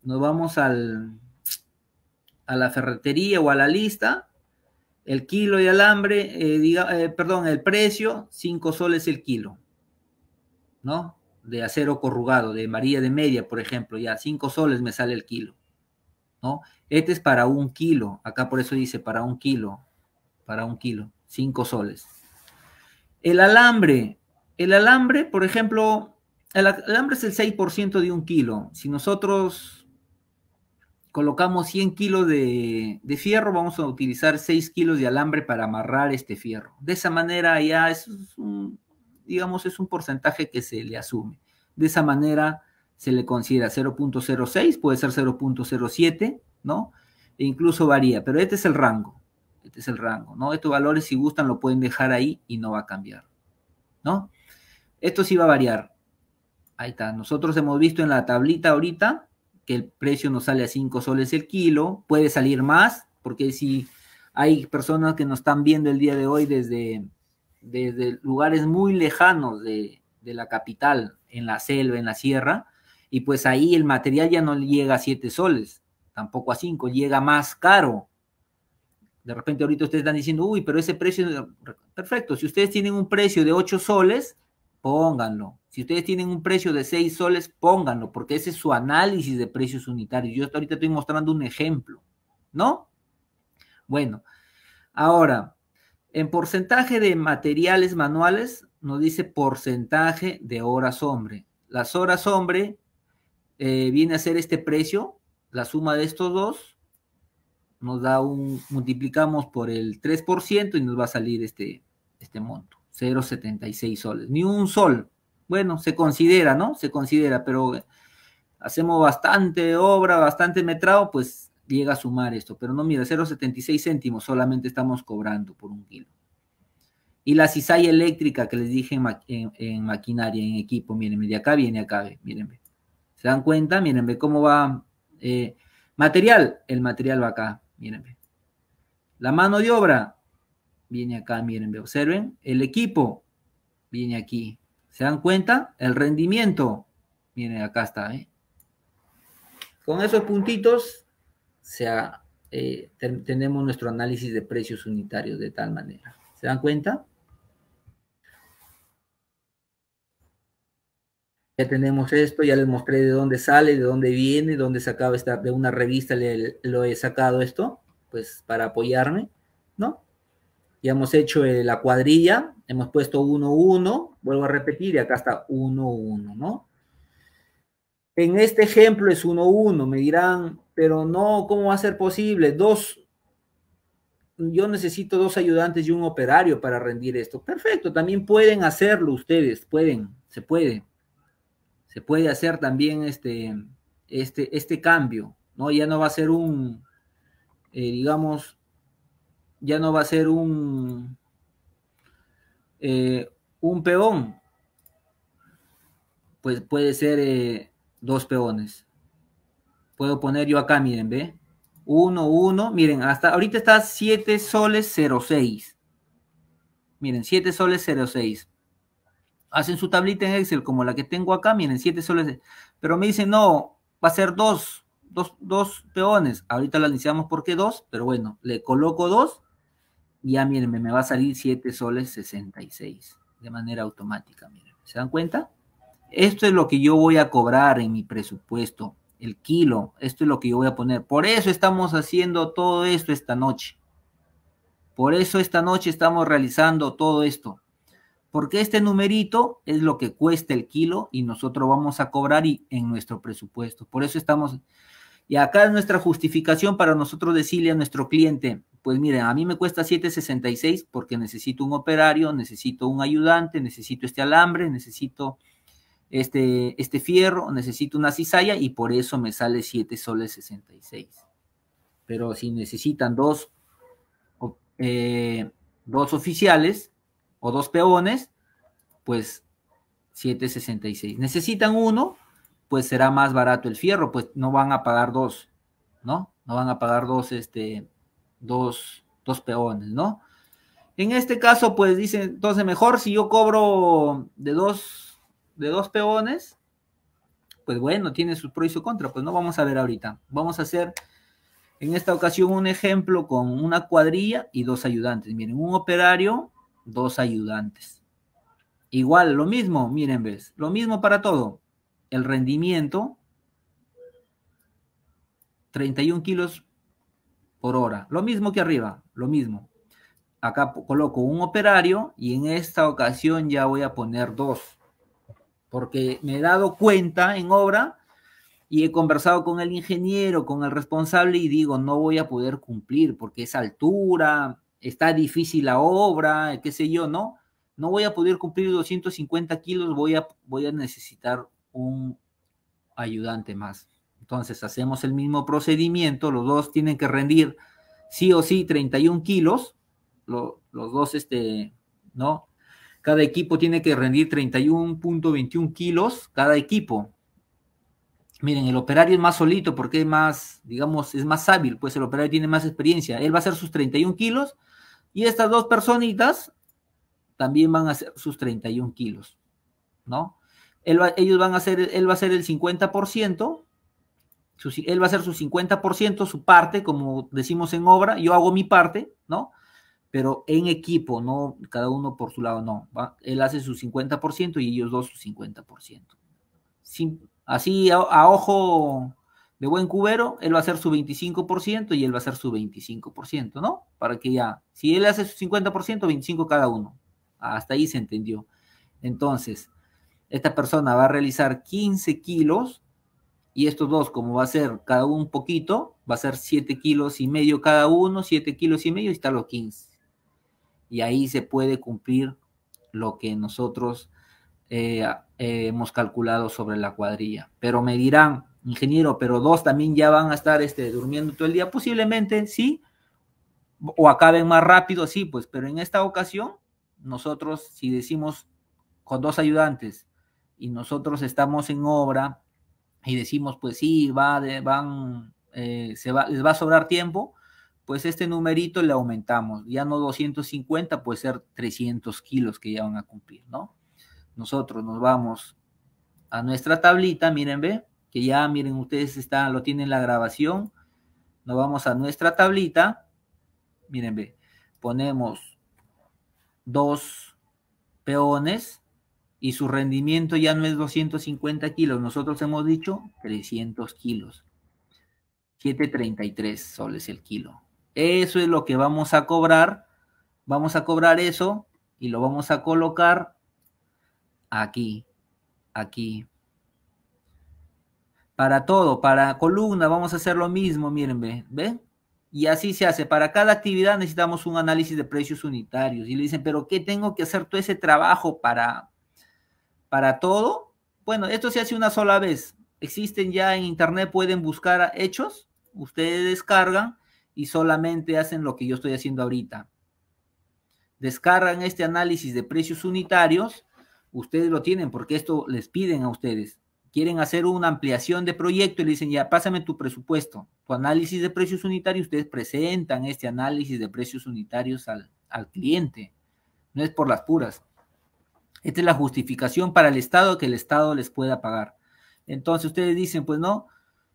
la ferretería o a la lista. El kilo de alambre, el precio, 5 soles el kilo, ¿no? De acero corrugado, de varilla de media, por ejemplo, ya 5 soles me sale el kilo, ¿no? Este es para 1 kilo, acá por eso dice para 1 kilo, 5 soles. El alambre, por ejemplo, el alambre es el 6% de 1 kilo. Si nosotros colocamos 100 kilos de fierro, vamos a utilizar 6 kilos de alambre para amarrar este fierro. De esa manera ya es un porcentaje que se le asume. De esa manera se le considera 0.06, puede ser 0.07, ¿no? E incluso varía, pero este es el rango, ¿no? Estos valores, si gustan, lo pueden dejar ahí y no va a cambiar, ¿no? Esto sí va a variar. Ahí está. Nosotros hemos visto en la tablita ahorita que el precio nos sale a 5 soles el kilo, puede salir más, porque si hay personas que nos están viendo el día de hoy desde lugares muy lejanos de la capital, en la selva, en la sierra, y pues ahí el material ya no llega a 7 soles, tampoco a 5, llega más caro. De repente ahorita ustedes están diciendo, uy, pero ese precio, perfecto, si ustedes tienen un precio de 8 soles, pónganlo. Si ustedes tienen un precio de 6 soles, pónganlo, porque ese es su análisis de precios unitarios. Yo hasta ahorita estoy mostrando un ejemplo, ¿no? Bueno, ahora, en porcentaje de materiales manuales, nos dice porcentaje de horas hombre. Las horas hombre viene a ser este precio, la suma de estos dos, nos da multiplicamos por el 3% y nos va a salir este monto, 0.76 soles, ni un sol. Bueno, se considera, ¿no? Se considera, pero hacemos bastante obra, bastante metrado, pues llega a sumar esto. Pero no, mira, 0.76 céntimos solamente estamos cobrando por 1 kilo. Y la cizalla eléctrica que les dije en maquinaria, en equipo, miren, de acá viene acá, miren. ¿Se dan cuenta? Miren, cómo va. Material, el material va acá, miren. La mano de obra viene acá, miren, observen. El equipo viene aquí. ¿Se dan cuenta? El rendimiento, miren, acá está, ¿eh? Con esos puntitos se tenemos nuestro análisis de precios unitarios de tal manera. ¿Se dan cuenta? Ya tenemos esto, ya les mostré de dónde sale, de dónde viene, dónde sacaba esta, de una revista lo he sacado esto, pues para apoyarme, ¿no? Ya hemos hecho la cuadrilla, hemos puesto 1, 1, vuelvo a repetir, y acá está 1, 1, ¿no? En este ejemplo es 1, 1, me dirán, pero no, ¿cómo va a ser posible? Yo necesito 2 ayudantes y un operario para rendir esto. Perfecto, también pueden hacerlo ustedes, se puede hacer también este cambio, ¿no? Ya no va a ser digamos, ya no va a ser un peón, pues puede ser 2 peones. Puedo poner yo acá, miren, ¿ve? 1, 1, miren, hasta ahorita está 7 soles 06. Miren, 7 soles 06. Hacen su tablita en Excel como la que tengo acá, miren, 7 soles. Pero me dicen, no, va a ser dos peones. Ahorita la iniciamos porque 2, pero bueno, le coloco 2 y ya miren, me va a salir 7 soles 66 de manera automática, miren. ¿Se dan cuenta? Esto es lo que yo voy a cobrar en mi presupuesto, el kilo, esto es lo que yo voy a poner. Por eso estamos haciendo todo esto esta noche. Por eso esta noche estamos realizando todo esto. Porque este numerito es lo que cuesta el kilo y nosotros vamos a cobrar en nuestro presupuesto. Por eso estamos, y acá es nuestra justificación para nosotros decirle a nuestro cliente, pues miren, a mí me cuesta 7.66 porque necesito un operario, necesito un ayudante, necesito este alambre, necesito este fierro, necesito una cizalla y por eso me sale 7 soles 66. Pero si necesitan dos oficiales o 2 peones, pues 7.66. Necesitan uno, pues será más barato el fierro, pues no van a pagar 2, ¿no? No van a pagar dos peones, ¿no? En este caso, pues dicen, entonces mejor si yo cobro de dos peones, pues bueno, tiene sus pros y sus contras, pues no vamos a ver ahorita. Vamos a hacer en esta ocasión un ejemplo con una cuadrilla y 2 ayudantes. Miren, un operario, 2 ayudantes. Igual, lo mismo, miren, ves, lo mismo para todo. El rendimiento, 31 kilos por hora. Lo mismo que arriba, lo mismo. Acá coloco un operario y en esta ocasión ya voy a poner 2. Porque me he dado cuenta en obra y he conversado con el ingeniero, con el responsable y digo, no voy a poder cumplir porque es altura, está difícil la obra, qué sé yo, ¿no? No voy a poder cumplir 250 kilos, voy a necesitar un ayudante más. Entonces hacemos el mismo procedimiento, los dos tienen que rendir sí o sí 31 kilos, los dos, ¿no? Cada equipo tiene que rendir 31.21 kilos, cada equipo. Miren, el operario es más solito porque es más, digamos, es más hábil, pues el operario tiene más experiencia. Él va a hacer sus 31 kilos y estas 2 personitas también van a hacer sus 31 kilos, ¿no? Él va a hacer el 50%, él va a hacer su 50%, su parte, como decimos en obra, yo hago mi parte, ¿no? Pero en equipo, no cada uno por su lado, no. Él hace su 50% y ellos dos su 50%. Así a ojo de buen cubero, él va a hacer su 25% y él va a hacer su 25%, ¿no? Para que ya, si él hace su 50%, 25 cada uno. Hasta ahí se entendió. Entonces, esta persona va a realizar 15 kilos y estos dos, como va a ser cada uno un poquito, va a ser 7 kilos y medio cada uno, 7 kilos y medio y está los 15. Y ahí se puede cumplir lo que nosotros hemos calculado sobre la cuadrilla. Pero me dirán, ingeniero, pero 2 también ya van a estar durmiendo todo el día. Posiblemente sí, o acaben más rápido, sí, pues, pero en esta ocasión, nosotros, si decimos con 2 ayudantes y nosotros estamos en obra y decimos, pues sí, les va a sobrar tiempo, pues este numerito le aumentamos. Ya no 250, puede ser 300 kilos que ya van a cumplir, ¿no? Nosotros nos vamos a nuestra tablita, miren, ve, que ya, miren, ustedes lo tienen la grabación. Nos vamos a nuestra tablita. Miren, ve. Ponemos 2 peones y su rendimiento ya no es 250 kilos. Nosotros hemos dicho 300 kilos. 7.33 soles el kilo. Eso es lo que vamos a cobrar. Vamos a cobrar eso y lo vamos a colocar aquí, aquí. Para todo, para columna vamos a hacer lo mismo, miren, ¿ve? Y así se hace. Para cada actividad necesitamos un análisis de precios unitarios. Y le dicen, ¿pero qué tengo que hacer todo ese trabajo para todo? Bueno, esto se hace una sola vez. Existen ya en internet, pueden buscar hechos. Ustedes descargan y solamente hacen lo que yo estoy haciendo ahorita. Descargan este análisis de precios unitarios. Ustedes lo tienen porque esto les piden a ustedes. Quieren hacer una ampliación de proyecto y le dicen, ya, pásame tu presupuesto, tu análisis de precios unitarios. Ustedes presentan este análisis de precios unitarios al cliente. No es por las puras. Esta es la justificación para el Estado, que el Estado les pueda pagar. Entonces ustedes dicen, pues no,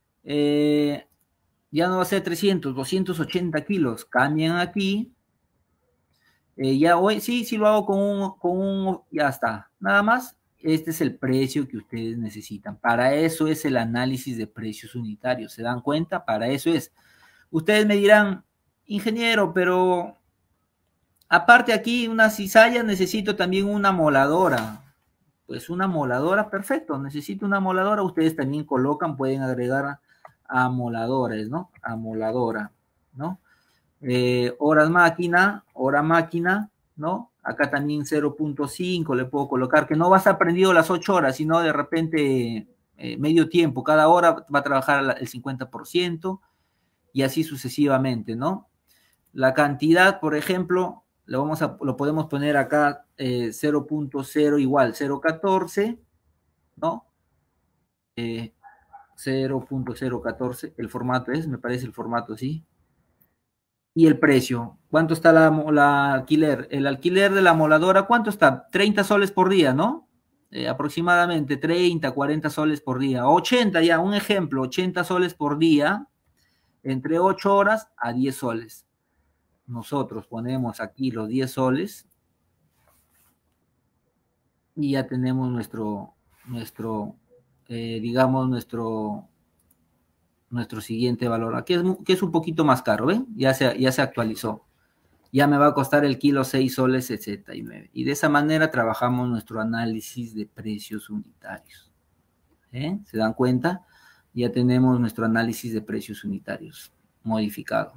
ya no va a ser 300, 280 kilos. Cambian aquí. Ya hoy, sí lo hago con un, ya está. Nada más. Este es el precio que ustedes necesitan. Para eso es el análisis de precios unitarios. ¿Se dan cuenta? Para eso es. Ustedes me dirán, ingeniero, pero aparte aquí una cizalla, necesito también una moladora. Pues una moladora, perfecto. Necesito una moladora. Ustedes también colocan, pueden agregar a moladores, ¿no? A moladora, ¿no? Hora máquina, ¿no? Acá también 0.5 le puedo colocar, que no vas a estar prendido las 8 horas, sino de repente medio tiempo, cada hora va a trabajar el 50% y así sucesivamente, ¿no? La cantidad, por ejemplo, lo podemos poner acá 0.0 igual, 0.14, ¿no? 0.014, el formato me parece el formato así. Y el precio, ¿cuánto está la alquiler? El alquiler de la moladora, ¿cuánto está? 30 soles por día, ¿no? Aproximadamente 30, 40 soles por día. 80 ya, un ejemplo, 80 soles por día, entre 8 horas a 10 soles. Nosotros ponemos aquí los 10 soles y ya tenemos digamos, nuestro siguiente valor. Aquí que es un poquito más caro, ¿ven? Ya se actualizó. Ya me va a costar el kilo 6 soles 69. Y de esa manera trabajamos nuestro análisis de precios unitarios. ¿Se dan cuenta? Ya tenemos nuestro análisis de precios unitarios modificado.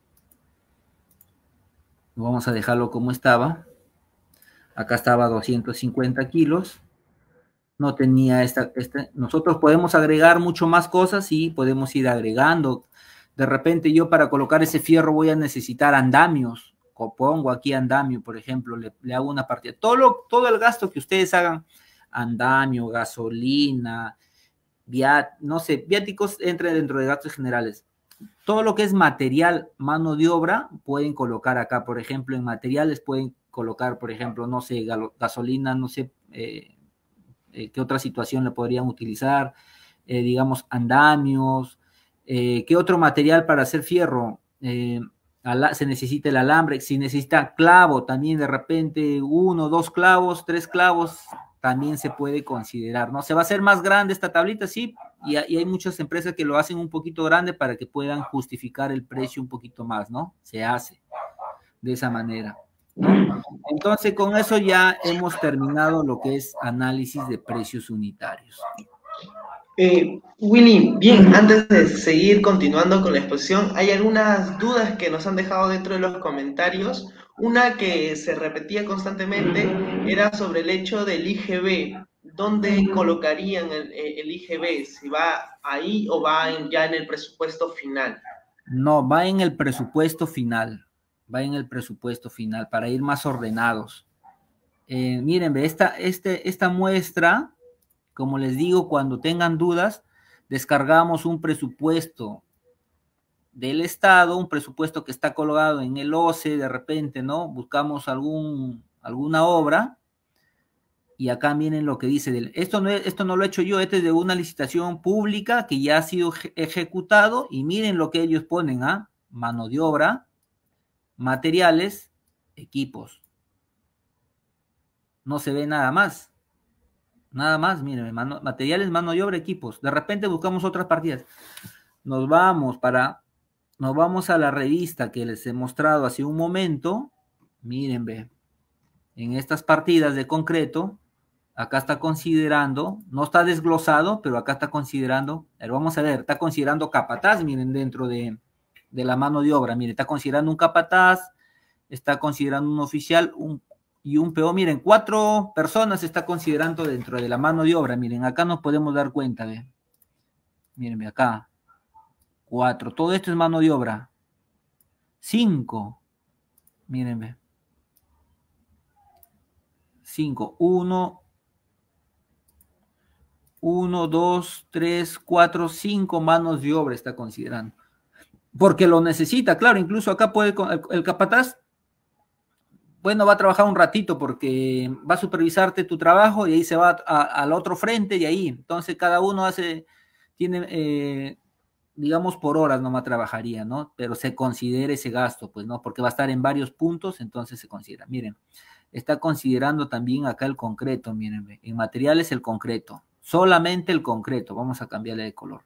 Vamos a dejarlo como estaba. Acá estaba 250 kilos. No tenía nosotros podemos agregar mucho más cosas y podemos ir agregando. De repente yo para colocar ese fierro voy a necesitar andamios. Pongo aquí andamio, por ejemplo, le hago una partida. Todo el gasto que ustedes hagan, andamio, gasolina, no sé, viáticos, entra dentro de gastos generales. Todo lo que es material, mano de obra, pueden colocar acá, por ejemplo, en materiales pueden colocar, por ejemplo, no sé, gasolina, no sé, qué otra situación le podrían utilizar, digamos, andamios, qué otro material para hacer fierro, se necesita el alambre, si necesita clavo, también de repente 1, 2 clavos, 3 clavos, también se puede considerar, ¿no? ¿Se va a hacer más grande esta tablita? Sí, y hay muchas empresas que lo hacen un poquito grande para que puedan justificar el precio un poquito más, ¿no? Se hace de esa manera, ¿no? Entonces, con eso ya hemos terminado lo que es análisis de precios unitarios. Willy, bien, antes de seguir continuando con la exposición, hay algunas dudas que nos han dejado dentro de los comentarios. Una que se repetía constantemente era sobre el hecho del IGB. ¿Dónde colocarían el IGB? ¿Si va ahí o va ya en el presupuesto final? No, va en el presupuesto final. Va en el presupuesto final para ir más ordenados. Miren, esta muestra, como les digo, cuando tengan dudas, descargamos un presupuesto del Estado, un presupuesto que está colgado en el OCE, de repente, ¿no? Buscamos alguna obra Y acá miren lo que dice. Esto no lo he hecho yo, este es de una licitación pública que ya ha sido ejecutado. Y miren lo que ellos ponen, ¿ah? Mano de obra, materiales, equipos. No se ve nada más. Nada más, miren, materiales, mano de obra, equipos. De repente buscamos otras partidas. Nos vamos a la revista que les he mostrado hace un momento. Miren, ve. En estas partidas de concreto, acá está considerando, no está desglosado, pero acá está considerando, vamos a ver, está considerando capataz, miren, dentro de la mano de obra, miren, está considerando un capataz, está considerando un oficial y un peón, miren, 4 personas está considerando dentro de la mano de obra, miren, acá nos podemos dar cuenta, ¿ve? Miren, acá, 4, todo esto es mano de obra, 5, miren, ve, 5, 1, 2, 3, 4, 5 manos de obra está considerando. Porque lo necesita, claro, incluso acá puede, el capataz, bueno, va a trabajar un ratito porque va a supervisarte tu trabajo y ahí se va al otro frente y ahí. Entonces cada uno tiene, digamos, por horas nomás trabajaría, ¿no? Pero se considera ese gasto, pues, ¿no? Porque va a estar en varios puntos, entonces se considera. Miren, está considerando también acá el concreto, miren, en materiales el concreto. Solamente el concreto, vamos a cambiarle de color.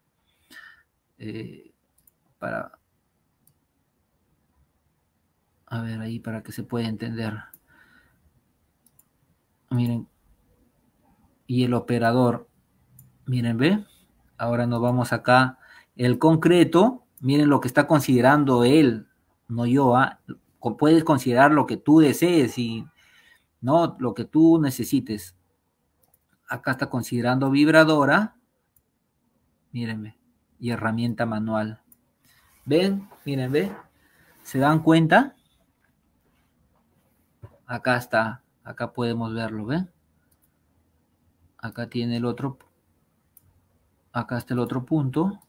A ver, ahí para que se pueda entender. Miren. Y el operador. Miren, ¿ve? Ahora nos vamos acá. El concreto, miren lo que está considerando él, no yo, ¿ah? Puedes considerar lo que tú desees y no lo que tú necesites. Acá está considerando vibradora. Mírenme. Y herramienta manual. ¿Ven? Miren, ¿ve? ¿Se dan cuenta? Acá está. Acá podemos verlo, ¿ven? Acá tiene el otro. Acá está el otro punto.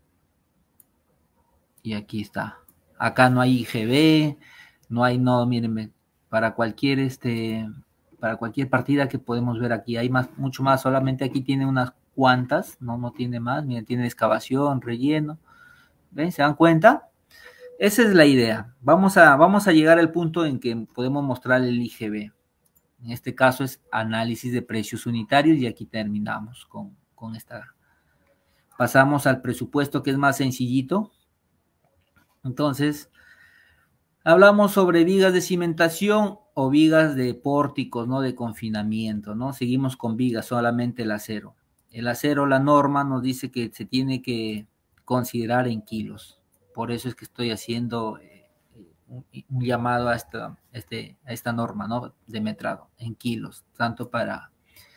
Y aquí está. Acá no hay IGB. No hay, no, mírenme. Para cualquier partida que podemos ver aquí. Hay mucho más. Solamente aquí tiene unas cuantas. No tiene más. Miren, tiene excavación, relleno. ¿Ven? ¿Se dan cuenta? Esa es la idea. Vamos a llegar al punto en que podemos mostrar el IGB. En este caso es análisis de precios unitarios y aquí terminamos con esta. Pasamos al presupuesto que es más sencillito. Entonces, hablamos sobre vigas de cimentación o vigas de pórticos, ¿no? De confinamiento, ¿no? Seguimos con vigas, solamente el acero. El acero, la norma nos dice que se tiene que considerar en kilos. Por eso es que estoy haciendo un llamado a esta norma, ¿no? De metrado, en kilos. Tanto para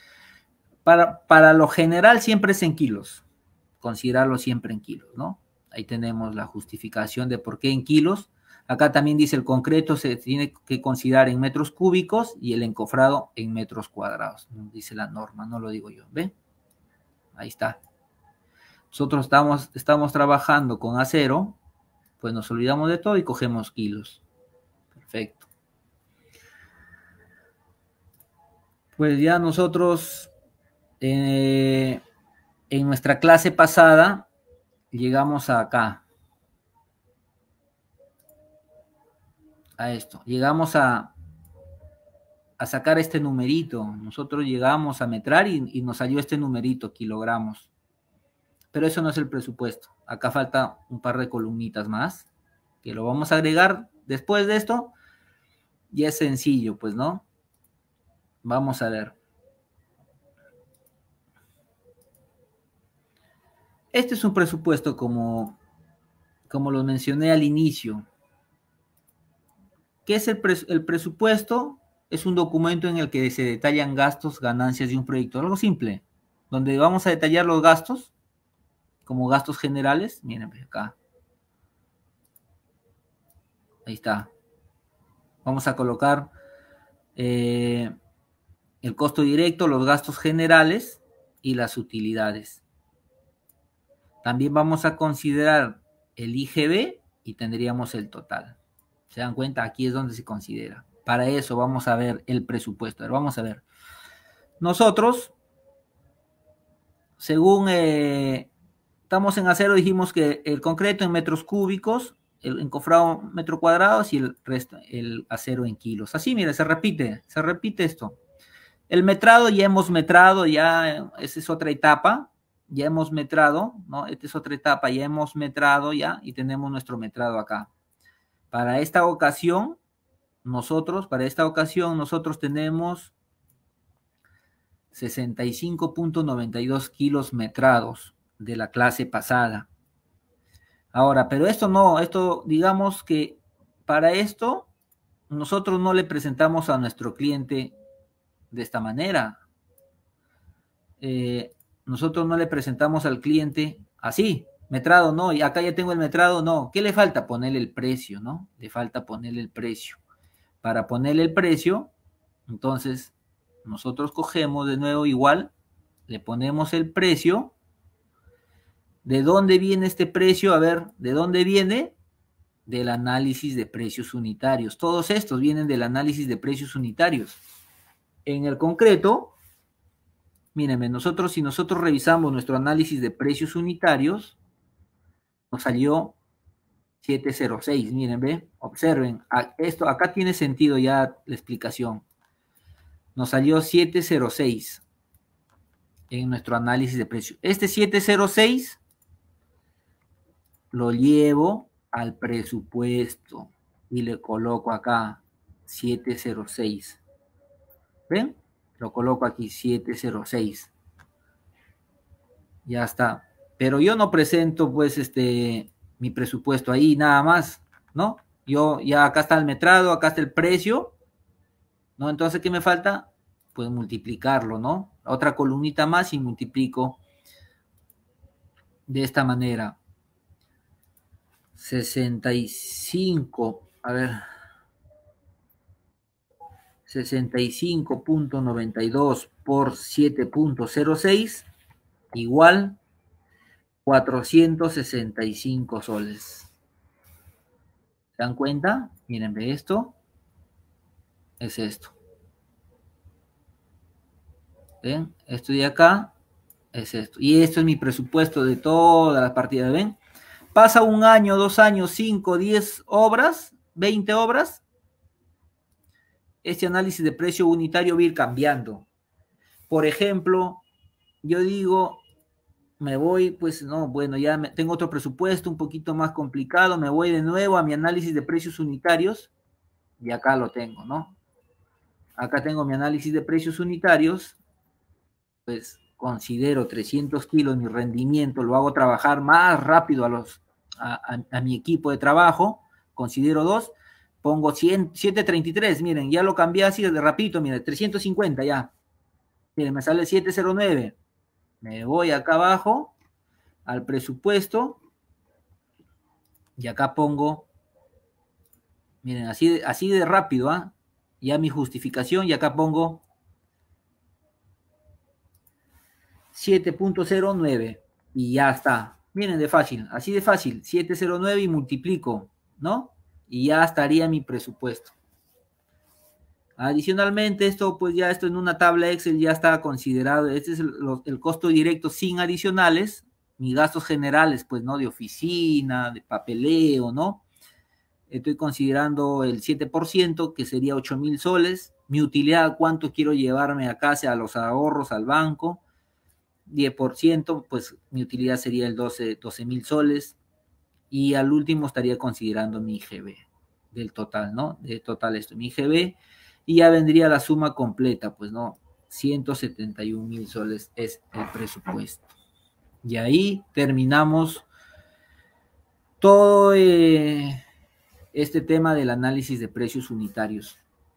lo general siempre es en kilos. Considerarlo siempre en kilos, ¿no? Ahí tenemos la justificación de por qué en kilos. Acá también dice el concreto se tiene que considerar en metros cúbicos y el encofrado en metros cuadrados. Dice la norma, no lo digo yo. ¿Ven? Ahí está. Nosotros estamos trabajando con acero, pues nos olvidamos de todo y cogemos kilos. Perfecto. Pues ya nosotros en nuestra clase pasada llegamos acá. A esto. Llegamos a sacar este numerito. Nosotros llegamos a metrar y nos salió este numerito, kilogramos. Pero eso no es el presupuesto. Acá falta un par de columnitas más, que lo vamos a agregar después de esto. Y es sencillo, pues, ¿no? Vamos a ver. Este es un presupuesto como lo mencioné al inicio. ¿Qué es el presupuesto? Es un documento en el que se detallan gastos, ganancias de un proyecto. Algo simple, donde vamos a detallar los gastos, como gastos generales. Miren acá. Ahí está. Vamos a colocar el costo directo, los gastos generales y las utilidades. También vamos a considerar el IGB y tendríamos el total. ¿Se dan cuenta? Aquí es donde se considera. Para eso vamos a ver el presupuesto. Vamos a ver. nosotros, según estamos en acero, dijimos que el concreto en metros cúbicos, el encofrado metro cuadrados y el resto, el acero en kilos. Así, mire, se repite esto. El metrado ya hemos metrado, ya, esa es otra etapa, ya hemos metrado, ¿no? Esta es otra etapa, ya hemos metrado ya y tenemos nuestro metrado acá. Para esta ocasión, nosotros tenemos 65.92 kilos metrados de la clase pasada. Ahora, pero esto no, esto digamos que para esto nosotros no le presentamos a nuestro cliente de esta manera. Nosotros no le presentamos al cliente así, metrado, no, y acá ya tengo el metrado, no. ¿Qué le falta? Ponerle el precio, ¿no? Le falta ponerle el precio. Para ponerle el precio, entonces nosotros cogemos de nuevo igual, le ponemos el precio. ¿De dónde viene este precio? A ver, ¿de dónde viene? Del análisis de precios unitarios. Todos estos vienen del análisis de precios unitarios. En el concreto, mírenme, si nosotros revisamos nuestro análisis de precios unitarios, nos salió 706, miren, ve, observen, esto acá tiene sentido ya la explicación. Nos salió 706 en nuestro análisis de precios. Este 706 lo llevo al presupuesto y le coloco acá 706. ¿Ven? Lo coloco aquí 706. Ya está. Pero yo no presento pues mi presupuesto ahí nada más, ¿no? Yo ya acá está el metrado, acá está el precio, ¿no? Entonces, ¿qué me falta? Pues multiplicarlo, ¿no? Otra columnita más y multiplico de esta manera. 65, a ver, 65.92 por 7.06 igual 465 soles. ¿Se dan cuenta? Miren, ve esto. Es esto. ¿Ven? Esto de acá es esto. Y esto es mi presupuesto de todas las partidas. ¿Ven? Pasa un año, 2 años, 5, 10 obras, 20 obras. Este análisis de precio unitario va a ir cambiando. Por ejemplo, yo digo, me voy, pues no, bueno, ya tengo otro presupuesto un poquito más complicado, me voy de nuevo a mi análisis de precios unitarios y acá lo tengo, ¿no? Acá tengo mi análisis de precios unitarios, pues considero 300 kilos mi rendimiento, lo hago trabajar más rápido a mi equipo de trabajo, considero 2, pongo 733, miren, ya lo cambié así de rapidito, miren, 350 ya, miren, me sale 709, me voy acá abajo al presupuesto y acá pongo, miren, así de rápido, ¿ah? Ya mi justificación y acá pongo 7.09 y ya está. Miren, de fácil, así de fácil, 709 y multiplico, ¿no? Y ya estaría mi presupuesto. Adicionalmente, esto en una tabla Excel ya está considerado. Este es el costo directo sin adicionales, mis gastos generales, pues, ¿no? De oficina, de papeleo, ¿no? Estoy considerando el 7%, que sería 8,000 soles. Mi utilidad, ¿cuánto quiero llevarme a casa, a los ahorros, al banco? 10%, pues mi utilidad sería el 12,000 soles. Y al último estaría considerando mi IGB del total, ¿no? De total esto, mi IGB. Y ya vendría la suma completa, pues, ¿no? 171,000 soles es el presupuesto. Y ahí terminamos todo este tema del análisis de precios unitarios,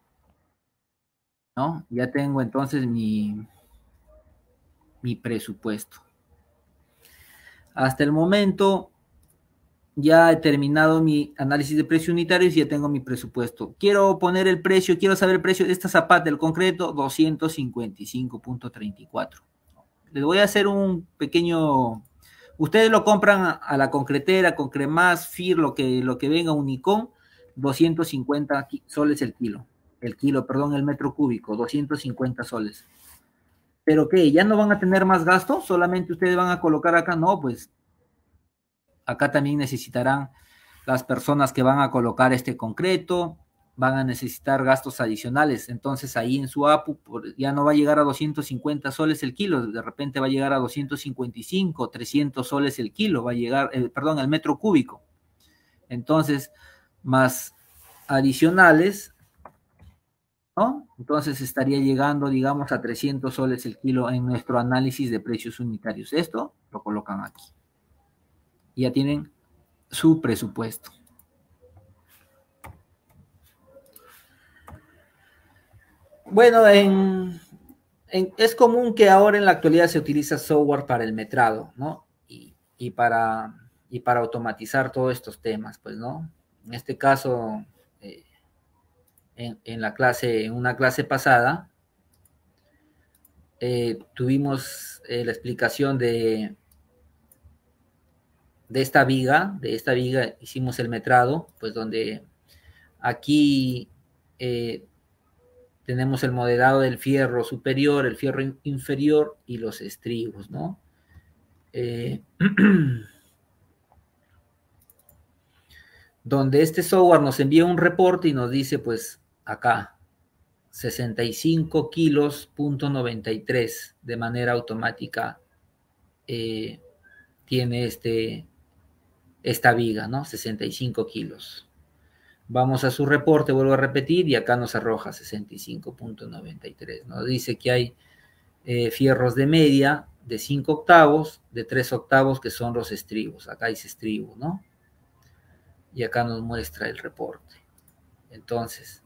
¿no? Ya tengo entonces mi presupuesto. Hasta el momento ya he terminado mi análisis de precios unitarios y ya tengo mi presupuesto. Quiero poner el precio, quiero saber el precio de esta zapata del concreto, 255.34. Les voy a hacer un pequeño... Ustedes lo compran a la concretera, Concremas, FIR, lo que venga, Unicom, 250 soles el metro cúbico, 250 soles. ¿Pero qué? ¿Ya no van a tener más gastos? ¿Solamente ustedes van a colocar acá? No, pues acá también necesitarán las personas que van a colocar este concreto, van a necesitar gastos adicionales. Entonces ahí en su APU ya no va a llegar a 250 soles el kilo, de repente va a llegar a 255, 300 soles el kilo, va a llegar, perdón, el metro cúbico. Entonces, más adicionales, ¿no? Entonces estaría llegando, digamos, a 300 soles el kilo en nuestro análisis de precios unitarios. Esto lo colocan aquí. Ya tienen su presupuesto. Bueno, es común que ahora en la actualidad se utiliza software para el metrado, ¿no? Y para automatizar todos estos temas, pues, ¿no? En este caso, en una clase pasada, tuvimos la explicación de esta viga, hicimos el metrado, pues donde aquí tenemos el modelado del fierro superior, el fierro inferior y los estribos, ¿no? Donde este software nos envía un reporte y nos dice, pues, acá, 65 kilos, punto 93, de manera automática tiene esta viga, ¿no? 65 kilos. Vamos a su reporte, vuelvo a repetir, y acá nos arroja 65.93. Nos dice que hay fierros de media de 5 octavos, de 3 octavos, que son los estribos. Acá dice estribo, ¿no? Y acá nos muestra el reporte. Entonces,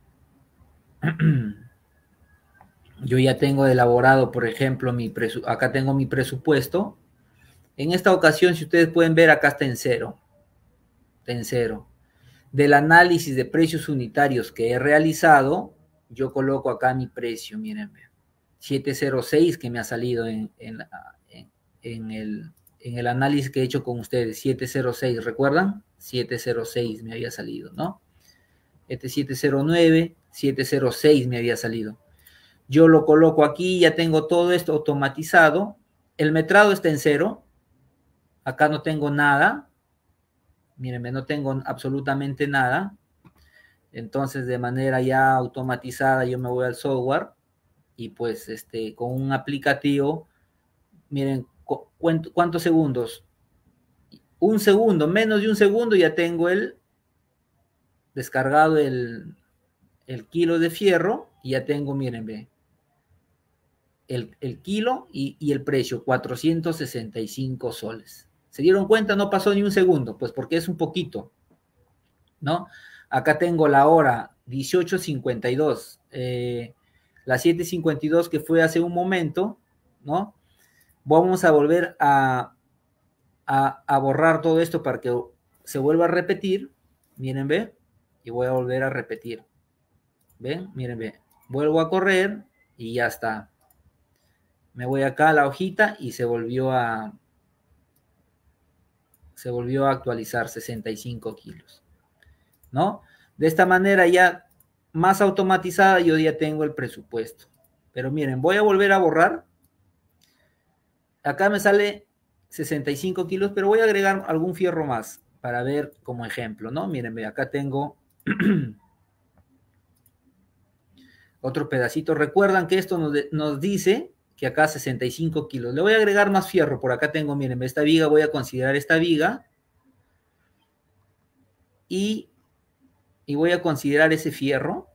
yo ya tengo elaborado, por ejemplo, acá tengo mi presupuesto. En esta ocasión, si ustedes pueden ver, acá está en cero. Está en cero. Del análisis de precios unitarios que he realizado, yo coloco acá mi precio, miren, 706 que me ha salido en el análisis que he hecho con ustedes, 706, ¿recuerdan? 706 me había salido, ¿no? Este 709, 706 me había salido. Yo lo coloco aquí, ya tengo todo esto automatizado. El metrado está en cero. Acá no tengo nada. Mírenme, no tengo absolutamente nada. Entonces, de manera ya automatizada, yo me voy al software y pues con un aplicativo, miren, ¿cuántos segundos? Un segundo, menos de un segundo, ya tengo descargado el kilo de fierro y ya tengo, miren, ve, el kilo y el precio, 465 soles. ¿Se dieron cuenta? No pasó ni un segundo, pues porque es un poquito, ¿no? Acá tengo la hora, 18:52, las 7:52 que fue hace un momento, ¿no? Vamos a volver a borrar todo esto para que se vuelva a repetir. Miren, ve, y voy a volver a repetir. ¿Ven? Miren, ve, vuelvo a correr y ya está. Me voy acá a la hojita y se volvió a actualizar 65 kilos, ¿no? De esta manera ya más automatizada yo ya tengo el presupuesto. Pero miren, voy a volver a borrar. Acá me sale 65 kilos, pero voy a agregar algún fierro más para ver como ejemplo, ¿no? Miren, acá tengo otro pedacito. Recuerdan que esto nos dice que acá 65 kilos. Le voy a agregar más fierro. Por acá tengo, miren, esta viga, voy a considerar esta viga. Y voy a considerar ese fierro.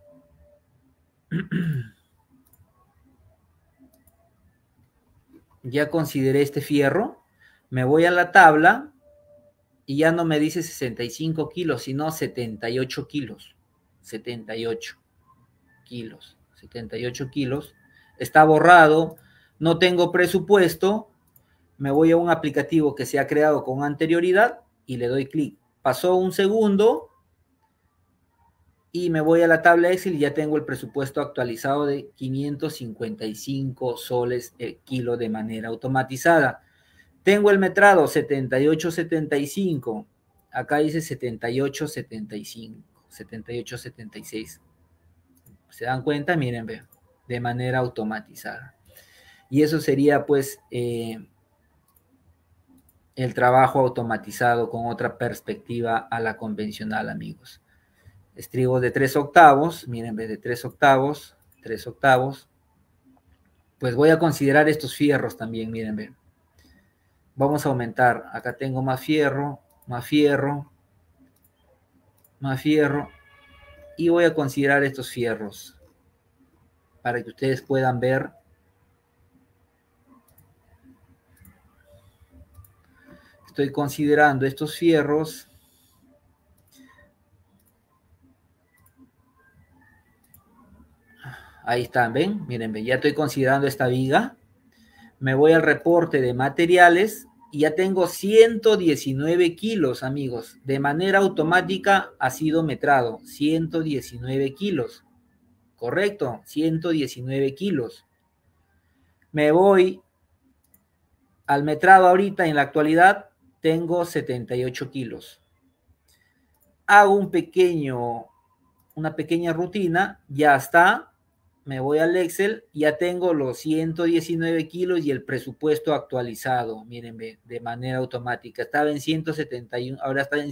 Ya consideré este fierro. Me voy a la tabla y ya no me dice 65 kilos, sino 78 kilos. 78 kilos. 78 kilos. Está borrado. No tengo presupuesto. Me voy a un aplicativo que se ha creado con anterioridad y le doy clic. Pasó un segundo y me voy a la tabla Excel y ya tengo el presupuesto actualizado de 555 soles el kilo de manera automatizada. Tengo el metrado 78.75. Acá dice 78.75, 78.76. ¿Se dan cuenta? Miren, ve, de manera automatizada. Y eso sería pues el trabajo automatizado con otra perspectiva a la convencional, amigos. Estribos de 3/8, miren, en vez de 3/8, 3/8, pues voy a considerar estos fierros también, miren, ven. Vamos a aumentar, acá tengo más fierro, más fierro, más fierro, y voy a considerar estos fierros para que ustedes puedan ver. Estoy considerando estos fierros. Ahí están, ¿ven? Miren, ya estoy considerando esta viga. Me voy al reporte de materiales y ya tengo 119 kilos, amigos. De manera automática ha sido metrado. 119 kilos. Correcto, 119 kilos. Me voy al metrado ahorita, en la actualidad, tengo 78 kilos. Hago una pequeña rutina, ya está. Me voy al Excel, ya tengo los 119 kilos y el presupuesto actualizado, miren, de manera automática. Estaba en 171, ahora está en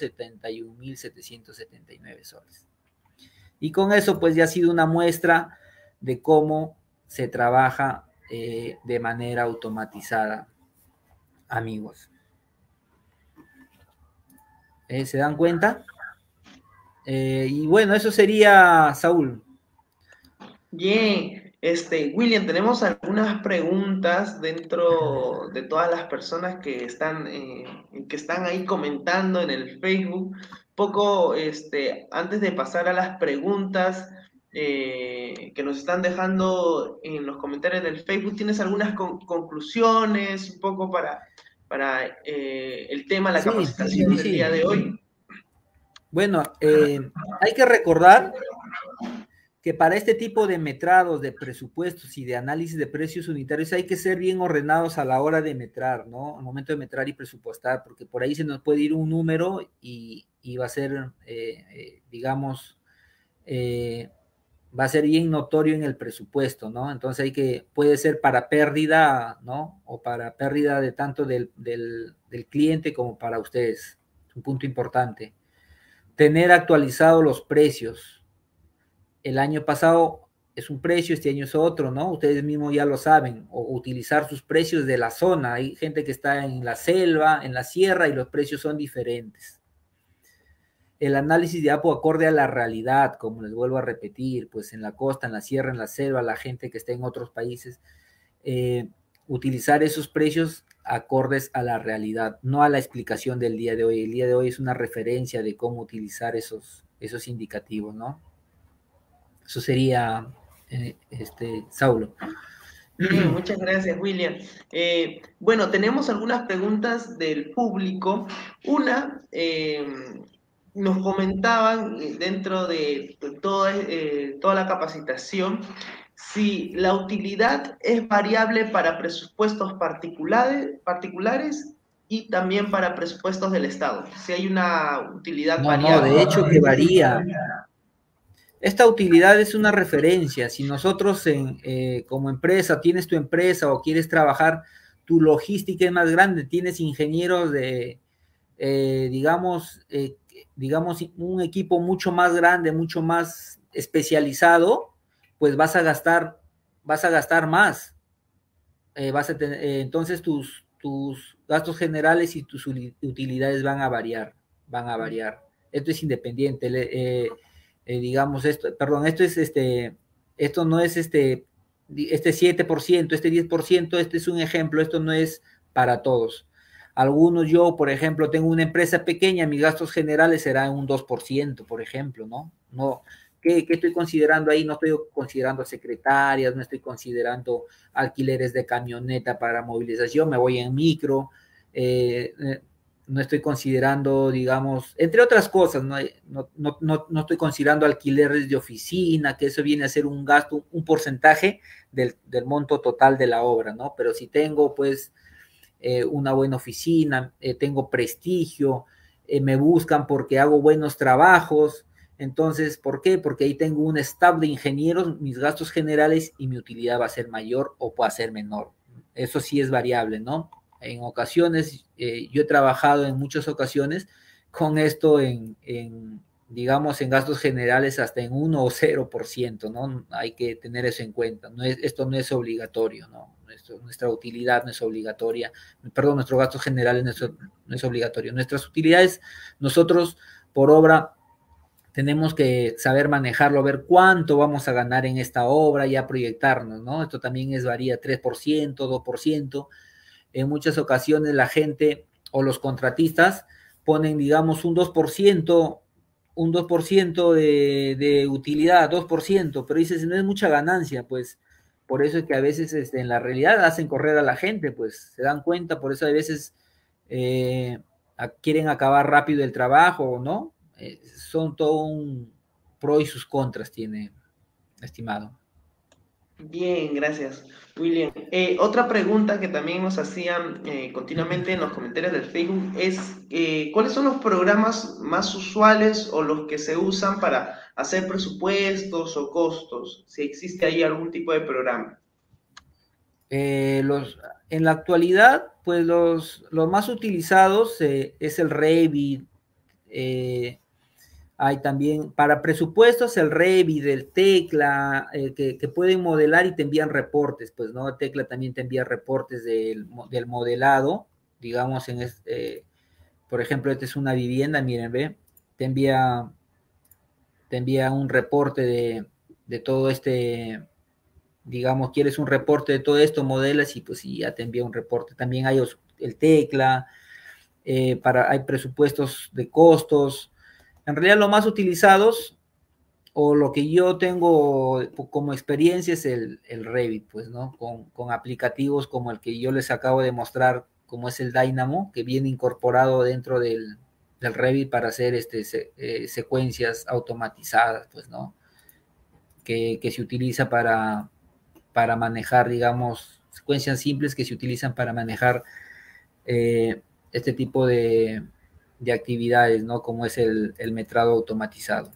171.779 soles. Y con eso, pues ya ha sido una muestra de cómo se trabaja de manera automatizada, amigos. ¿Se dan cuenta? Y bueno, eso sería, Saúl. Bien, William, tenemos algunas preguntas dentro de todas las personas que están ahí comentando en el Facebook. Poco, antes de pasar a las preguntas que nos están dejando en los comentarios del Facebook, ¿tienes algunas conclusiones un poco para el tema, la capacitación del día de hoy? Bueno, hay que recordar que para este tipo de metrados, de presupuestos y de análisis de precios unitarios hay que ser bien ordenados a la hora de metrar, ¿no? Al momento de metrar y presupuestar, porque por ahí se nos puede ir un número y va a ser, digamos, va a ser bien notorio en el presupuesto, ¿no? Entonces puede ser para pérdida, ¿no? O para pérdida de tanto del cliente como para ustedes. Es un punto importante. Tener actualizados los precios. El año pasado es un precio, este año es otro, ¿no? Ustedes mismos ya lo saben, o utilizar sus precios de la zona. Hay gente que está en la selva, en la sierra, y los precios son diferentes. El análisis de APO acorde a la realidad, como les vuelvo a repetir, pues en la costa, en la sierra, en la selva, la gente que está en otros países, utilizar esos precios acordes a la realidad, no a la explicación del día de hoy. El día de hoy es una referencia de cómo utilizar esos indicativos, ¿no? Eso sería, Saulo. Bien, muchas gracias, William. Bueno, tenemos algunas preguntas del público. Una, nos comentaban dentro de toda la capacitación si la utilidad es variable para presupuestos particulares y también para presupuestos del Estado. Si hay una utilidad variable. No, de hecho que varía. Esta utilidad es una referencia. Si nosotros como empresa, tienes tu empresa o quieres trabajar, tu logística es más grande, tienes ingenieros digamos, un equipo mucho más grande, mucho más especializado, pues vas a gastar más. Entonces tus gastos generales y tus utilidades van a variar. Esto es independiente. Digamos, esto no es este 7%, este 10%, este es un ejemplo, esto no es para todos. Algunos, yo, por ejemplo, tengo una empresa pequeña, mis gastos generales serán un 2%, por ejemplo, ¿no? ¿Qué estoy considerando ahí? No estoy considerando secretarias, no estoy considerando alquileres de camioneta para movilización, me voy en micro, no estoy considerando, digamos, entre otras cosas, no estoy considerando alquileres de oficina, que eso viene a ser un gasto, un porcentaje del monto total de la obra, ¿no? Pero si tengo, pues, una buena oficina, tengo prestigio, me buscan porque hago buenos trabajos, Entonces, ¿por qué? Porque ahí tengo un staff de ingenieros, mis gastos generales y mi utilidad va a ser mayor o puede ser menor. Eso sí es variable, ¿no? En ocasiones, yo he trabajado en muchas ocasiones con esto digamos, en gastos generales hasta en 1 o 0%, ¿no? Hay que tener eso en cuenta. Esto no es obligatorio, ¿no? Nuestra utilidad no es obligatoria. Perdón, nuestros gastos generales no es obligatorio. Nuestras utilidades, nosotros por obra tenemos que saber manejarlo, ver cuánto vamos a ganar en esta obra, ya proyectarnos, ¿no? Esto también varía 3%, 2%. En muchas ocasiones la gente o los contratistas ponen, digamos, un 2% de utilidad, 2%, pero dices, no es mucha ganancia, pues por eso es que a veces en la realidad hacen correr a la gente, pues se dan cuenta, por eso a veces quieren acabar rápido el trabajo, ¿no? Son todo un pro y sus contras tiene, estimado. Bien, gracias, William. Otra pregunta que también nos hacían continuamente en los comentarios del Facebook es, ¿cuáles son los programas más usuales o los que se usan para hacer presupuestos o costos? Si existe ahí algún tipo de programa. En la actualidad, pues los más utilizados es el Revit. Hay también para presupuestos el Revit, el Tecla, que pueden modelar y te envían reportes, pues, ¿no? Tecla también te envía reportes del modelado, digamos, por ejemplo, esta es una vivienda, miren, ve, te envía, te envía un reporte de todo digamos, quieres un reporte de todo esto, modelas y pues ya te envía un reporte. También hay el Tecla, hay presupuestos de costos. En realidad lo más utilizados o lo que yo tengo como experiencia es el Revit, pues, ¿no? Con aplicativos como el que yo les acabo de mostrar, como es el Dynamo, que viene incorporado dentro del Revit para hacer secuencias automatizadas, pues, ¿no? Que se utiliza para manejar, digamos, secuencias simples que se utilizan para manejar este tipo de actividades, ¿no? Como es el metrado automatizado.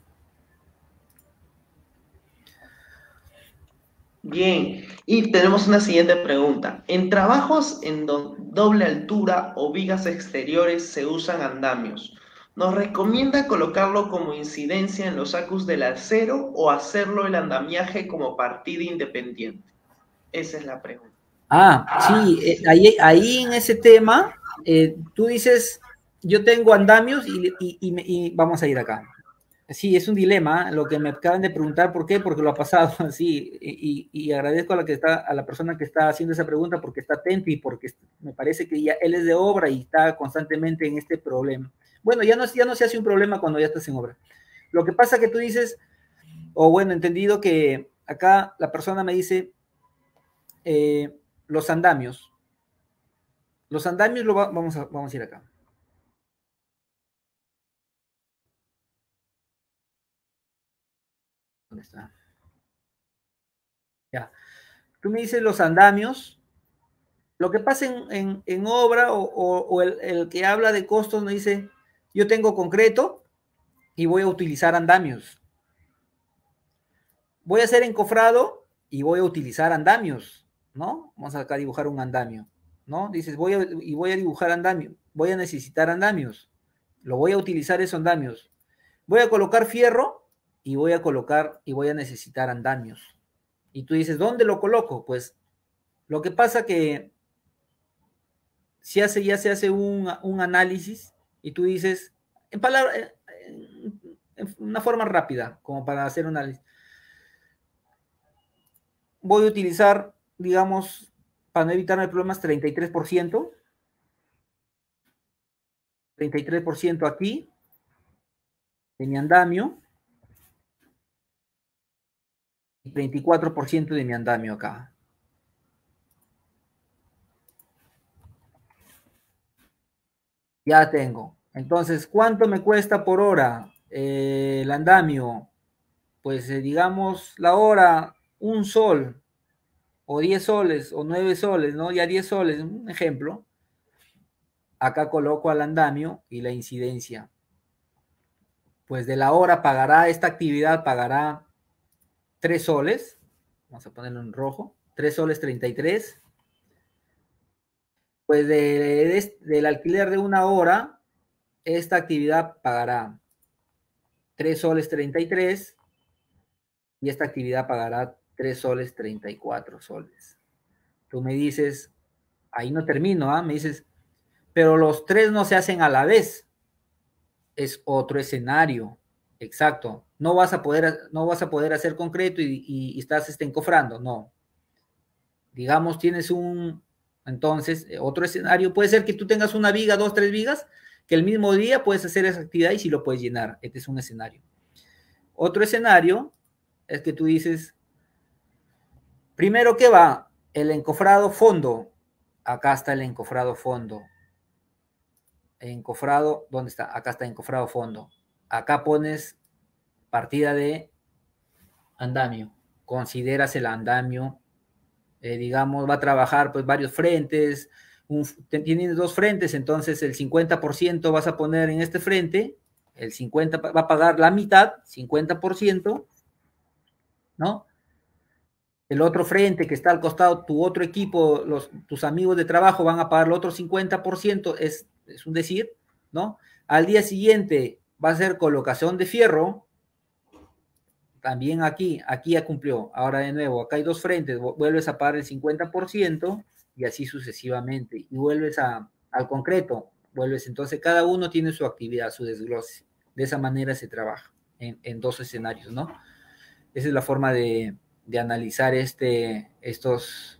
Bien, y tenemos una siguiente pregunta. En trabajos en doble altura o vigas exteriores se usan andamios. ¿Nos recomienda colocarlo como incidencia en los acus del acero o hacerlo el andamiaje como partida independiente? Esa es la pregunta. Sí, ahí en ese tema, tú dices, yo tengo andamios y vamos a ir acá. Sí, es un dilema lo que me acaban de preguntar, ¿por qué? Porque lo ha pasado, sí, y agradezco a la persona que está haciendo esa pregunta porque está atento y porque me parece que ya él es de obra y está constantemente en este problema. Bueno, ya no se hace un problema cuando ya estás en obra. Lo que pasa que tú dices, o bueno, entendido que acá la persona me dice, los andamios. Los andamios vamos a ir acá. ¿Dónde está? Ya. Tú me dices los andamios. Lo que pasa en obra o el que habla de costos me dice, yo tengo concreto y voy a utilizar andamios. Voy a hacer encofrado y voy a utilizar andamios, ¿no? Vamos acá a dibujar un andamio, ¿no? Dices, voy a dibujar andamio, voy a necesitar andamios, lo voy a utilizar esos andamios. Voy a colocar fierro y voy a necesitar andamios. Y tú dices, ¿dónde lo coloco? Pues lo que pasa que ya se hace un análisis y tú dices, en una forma rápida, como para hacer un análisis. Voy a utilizar, digamos, para no evitarme problemas, 33%, 33% aquí, de mi andamio, y 34% de mi andamio acá. Ya tengo. Entonces, ¿cuánto me cuesta por hora el andamio? Pues digamos, la hora, un sol, o 10 soles, o 9 soles, ¿no? Ya 10 soles, un ejemplo. Acá coloco al andamio y la incidencia. Pues de la hora pagará, esta actividad pagará 3 soles, vamos a ponerlo en rojo, 3 soles 33. Pues del alquiler de una hora, esta actividad pagará 3 soles 33 y esta actividad pagará 3 soles 34 soles. Tú me dices, ahí no termino, ¿ah? Me dices, pero los tres no se hacen a la vez. Es otro escenario. Exacto. No vas a poder hacer concreto y estás encofrando. No. Digamos, tienes entonces, otro escenario. Puede ser que tú tengas una viga, 2, 3 vigas, que el mismo día puedes hacer esa actividad y sí lo puedes llenar. Este es un escenario. Otro escenario es que tú dices, primero, ¿qué va? El encofrado fondo. Acá está el encofrado fondo. Encofrado, ¿dónde está? Acá está encofrado fondo. Acá pones partida de andamio. Consideras el andamio, digamos, va a trabajar pues varios frentes, tienes 2 frentes, entonces el 50% vas a poner en este frente, el 50% va a pagar la mitad, 50%, ¿no? El otro frente que está al costado, tu otro equipo, tus amigos de trabajo van a pagar el otro 50%, es un decir, ¿no? Al día siguiente va a ser colocación de fierro, también aquí ya cumplió, ahora de nuevo, acá hay 2 frentes, vuelves a pagar el 50% y así sucesivamente, y vuelves al concreto, entonces cada uno tiene su actividad, su desglose, de esa manera se trabaja en 2 escenarios, ¿no? Esa es la forma de analizar estos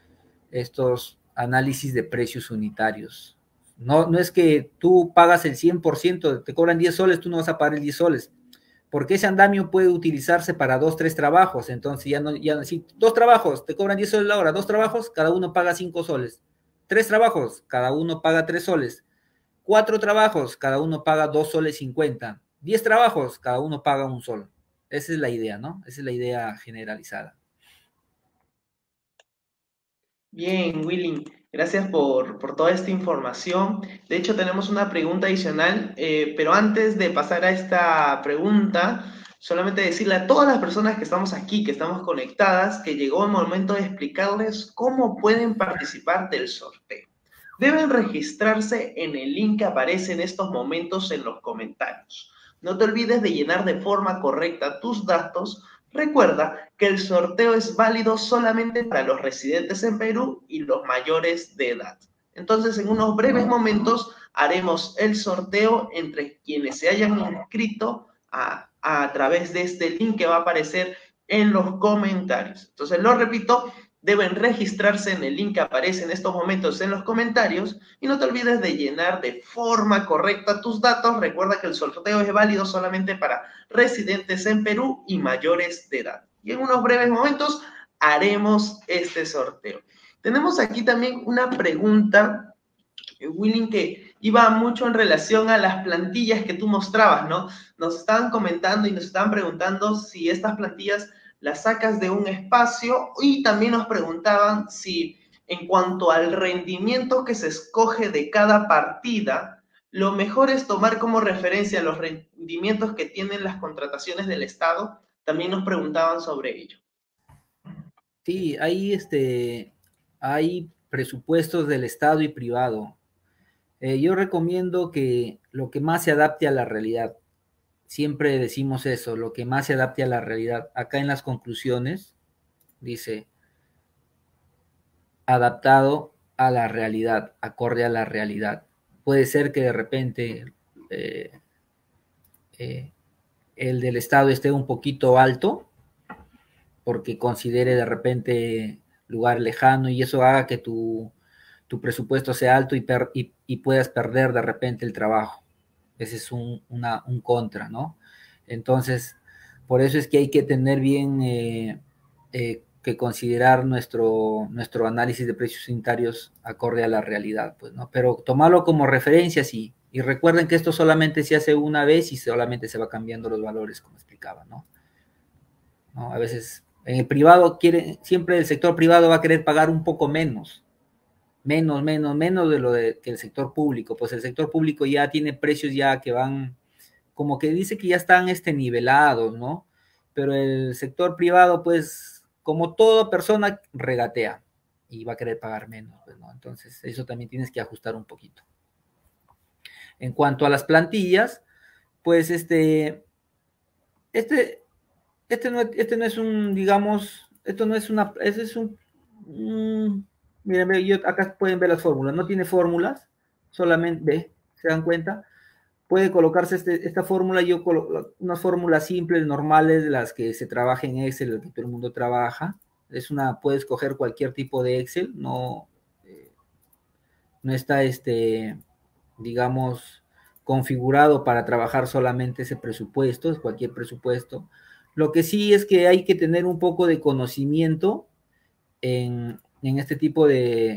análisis de precios unitarios. No es que tú pagas el 100%, te cobran 10 soles, tú no vas a pagar el 10 soles, porque ese andamio puede utilizarse para 2, 3 trabajos, entonces si 2 trabajos te cobran 10 soles la hora, 2 trabajos, cada uno paga 5 soles, 3 trabajos, cada uno paga 3 soles, 4 trabajos, cada uno paga 2 soles 50, 10 trabajos, cada uno paga 1 sol. Esa es la idea, ¿no? Esa es la idea generalizada. Bien, Willy, gracias por toda esta información. De hecho, tenemos una pregunta adicional, pero antes de pasar a esta pregunta, solamente decirle a todas las personas que estamos aquí, que estamos conectadas, que llegó el momento de explicarles cómo pueden participar del sorteo. Deben registrarse en el link que aparece en estos momentos en los comentarios. No te olvides de llenar de forma correcta tus datos. Recuerda que el sorteo es válido solamente para los residentes en Perú y los mayores de edad. Entonces, en unos breves momentos haremos el sorteo entre quienes se hayan inscrito a través de este link que va a aparecer en los comentarios. Entonces, lo repito, deben registrarse en el link que aparece en estos momentos en los comentarios y no te olvides de llenar de forma correcta tus datos. Recuerda que el sorteo es válido solamente para residentes en Perú y mayores de edad. Y en unos breves momentos haremos este sorteo. Tenemos aquí también una pregunta, Willing, que iba mucho en relación a las plantillas que tú mostrabas, ¿no? Nos estaban comentando y nos estaban preguntando si estas plantillas las sacas de un espacio y también nos preguntaban si en cuanto al rendimiento que se escoge de cada partida, lo mejor es tomar como referencia los rendimientos que tienen las contrataciones del Estado. También nos preguntaban sobre ello. Sí, hay presupuestos del Estado y privado. Yo recomiendo que lo que más se adapte a la realidad. Siempre decimos eso, lo que más se adapte a la realidad. Acá en las conclusiones dice, adaptado a la realidad, acorde a la realidad. Puede ser que de repente el del Estado esté un poquito alto, porque considere de repente lugar lejano y eso haga que tu presupuesto sea alto y puedas perder de repente el trabajo. Ese es un contra, ¿no? Entonces, por eso es que hay que tener bien que considerar nuestro análisis de precios unitarios acorde a la realidad, pues, ¿no? Pero tomarlo como referencia, sí. Y recuerden que esto solamente se hace una vez y solamente se va cambiando los valores, como explicaba, ¿no? ¿No? A veces en el privado siempre el sector privado va a querer pagar un poco menos de lo que el sector público, pues el sector público ya tiene precios ya que van como que dice que ya están nivelados, ¿no? Pero el sector privado, pues, como toda persona, regatea y va a querer pagar menos, pues, ¿no? Entonces, eso también tienes que ajustar un poquito. En cuanto a las plantillas, pues, este no es un, digamos, esto no es una, este es miren, acá pueden ver las fórmulas, no tiene fórmulas, solamente, ve, ¿se dan cuenta? Puede colocarse esta fórmula, unas fórmulas simples, normales, de las que se trabaja en Excel, de que todo el mundo trabaja. Puedes coger cualquier tipo de Excel, no está, digamos, configurado para trabajar solamente ese presupuesto, es cualquier presupuesto. Lo que sí es que hay que tener un poco de conocimiento en este tipo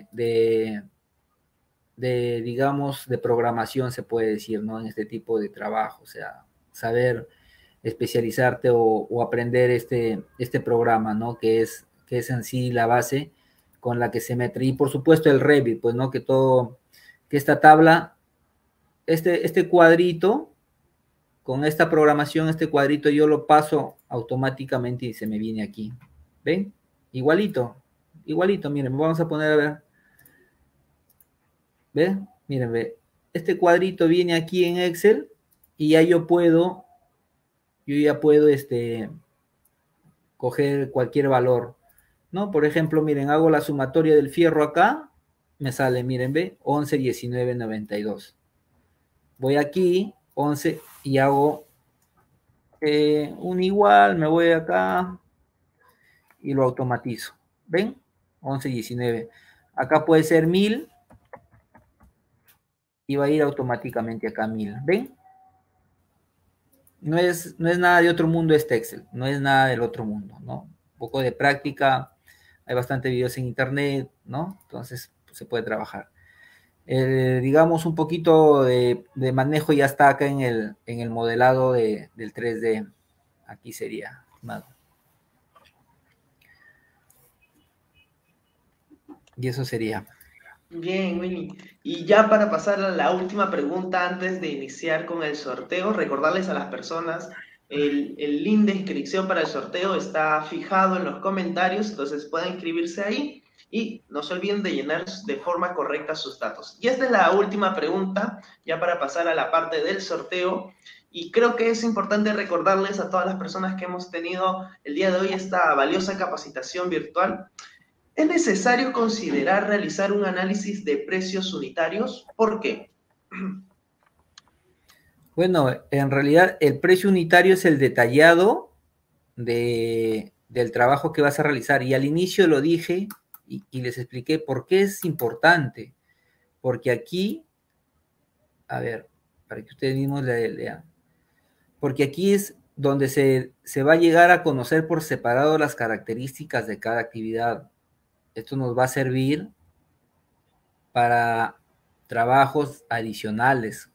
digamos, de programación, se puede decir, ¿no? En este tipo de trabajo, o sea, saber especializarte o aprender este programa, ¿no? Que es en sí la base con la que se mete. Y por supuesto el Revit, pues, ¿no? Que esta tabla, este cuadrito, con esta programación, este cuadrito yo lo paso automáticamente y se me viene aquí. ¿Ven? Igualito, miren, vamos a poner a ver. ¿Ve? Miren, ve. Este cuadrito viene aquí en Excel y ya yo ya puedo coger cualquier valor, ¿no? Por ejemplo, miren, hago la sumatoria del fierro acá, me sale, miren, ve, 11, 19, 92. Voy aquí, 11, y hago un igual, me voy acá y lo automatizo. ¿Ven? 11, 19. Acá puede ser 1000 y va a ir automáticamente acá 1000. ¿Ven? No es nada de otro mundo este Excel, no es nada del otro mundo, ¿no? Un poco de práctica, hay bastante videos en internet, ¿no? Entonces pues, se puede trabajar. Digamos un poquito de manejo ya está acá en el modelado del 3D. Aquí sería, estimado. Y eso sería. Bien, Willy. Y ya para pasar a la última pregunta antes de iniciar con el sorteo, recordarles a las personas, el link de inscripción para el sorteo está fijado en los comentarios, entonces pueden inscribirse ahí y no se olviden de llenar de forma correcta sus datos. Y esta es la última pregunta, ya para pasar a la parte del sorteo. Y creo que es importante recordarles a todas las personas que hemos tenido el día de hoy esta valiosa capacitación virtual. ¿Es necesario considerar realizar un análisis de precios unitarios? ¿Por qué? Bueno, en realidad el precio unitario es el detallado del trabajo que vas a realizar. Y al inicio lo dije y les expliqué por qué es importante. Porque aquí, a ver, para que ustedes mismos lean, porque aquí es donde se va a llegar a conocer por separado las características de cada actividad. Esto nos va a servir para trabajos adicionales,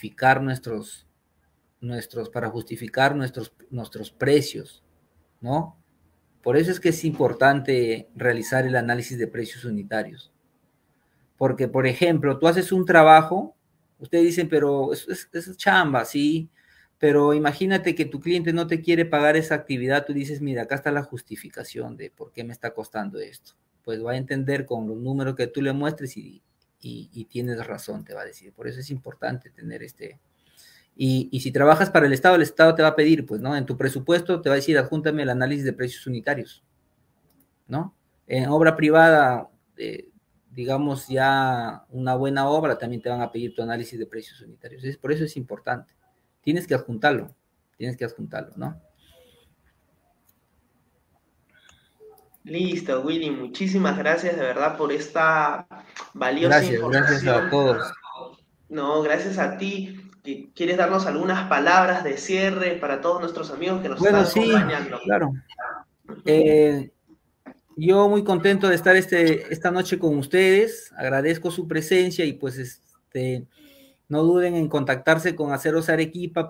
para justificar nuestros precios, ¿no? Por eso es que es importante realizar el análisis de precios unitarios. Porque, por ejemplo, tú haces un trabajo, ustedes dicen, pero es chamba, sí, pero imagínate que tu cliente no te quiere pagar esa actividad, tú dices, mira, acá está la justificación de por qué me está costando esto. Pues va a entender con los números que tú le muestres y tienes razón, te va a decir. Por eso es importante tener Y si trabajas para el Estado te va a pedir, pues, ¿no? En tu presupuesto te va a decir, adjúntame el análisis de precios unitarios, ¿no? En obra privada, digamos, ya una buena obra, también te van a pedir tu análisis de precios unitarios. Por eso es importante. Tienes que adjuntarlo, ¿no? Listo, Willy, muchísimas gracias de verdad por esta valiosa Gracias a información. todos. No, gracias a ti. ¿Quieres darnos algunas palabras de cierre para todos nuestros amigos que nos Bueno, están sí, acompañando? claro. Yo muy contento de estar esta noche con ustedes, agradezco su presencia y pues no duden en contactarse con Aceros Arequipa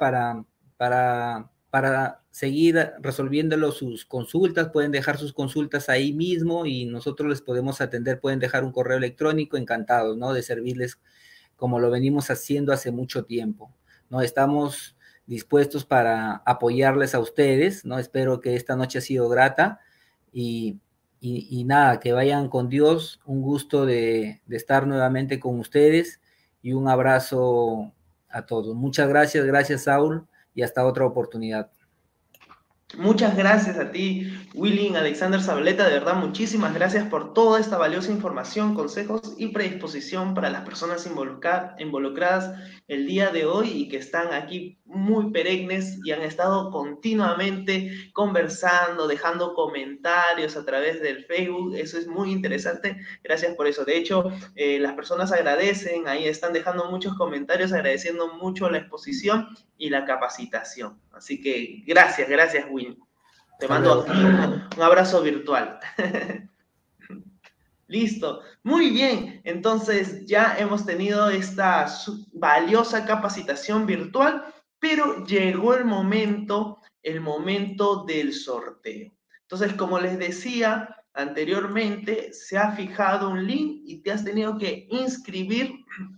para seguir resolviéndolo sus consultas, pueden dejar sus consultas ahí mismo y nosotros les podemos atender, pueden dejar un correo electrónico, encantados, ¿no? De servirles como lo venimos haciendo hace mucho tiempo, ¿no? Estamos dispuestos para apoyarles a ustedes, ¿no? Espero que esta noche ha sido grata y, y nada, que vayan con Dios, un gusto de estar nuevamente con ustedes y un abrazo a todos. Muchas gracias, gracias Saúl y hasta otra oportunidad. Muchas gracias a ti, Willing Alexander Zabaleta. De verdad, muchísimas gracias por toda esta valiosa información, consejos y predisposición para las personas involucradas el día de hoy y que están aquí muy perennes y han estado continuamente conversando, dejando comentarios a través del Facebook. Eso es muy interesante. Gracias por eso. De hecho, las personas agradecen, ahí están dejando muchos comentarios agradeciendo mucho la exposición y la capacitación. Así que gracias, gracias, Win. Te mando aquí un abrazo virtual. Listo, muy bien. Entonces ya hemos tenido esta valiosa capacitación virtual, pero llegó el momento del sorteo. Entonces, como les decía anteriormente, se ha fijado un link y te has tenido que inscribir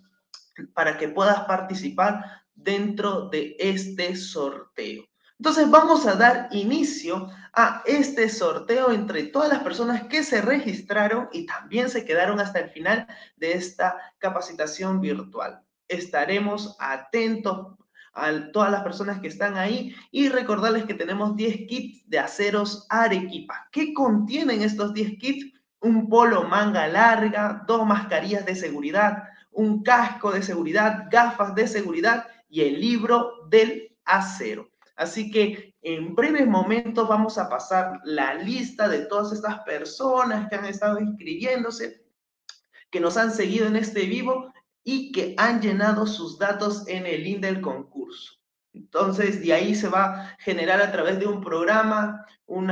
para que puedas participar dentro de este sorteo. Entonces vamos a dar inicio a este sorteo entre todas las personas que se registraron y también se quedaron hasta el final de esta capacitación virtual. Estaremos atentos a todas las personas que están ahí y recordarles que tenemos 10 kits de aceros Arequipa. ¿Qué contienen estos 10 kits? Un polo manga larga, 2 mascarillas de seguridad, un casco de seguridad, gafas de seguridad y el libro del acero. Así que en breves momentos vamos a pasar la lista de todas estas personas que han estado inscribiéndose, que nos han seguido en este vivo y que han llenado sus datos en el link del concurso. Entonces, de ahí se va a generar a través de un programa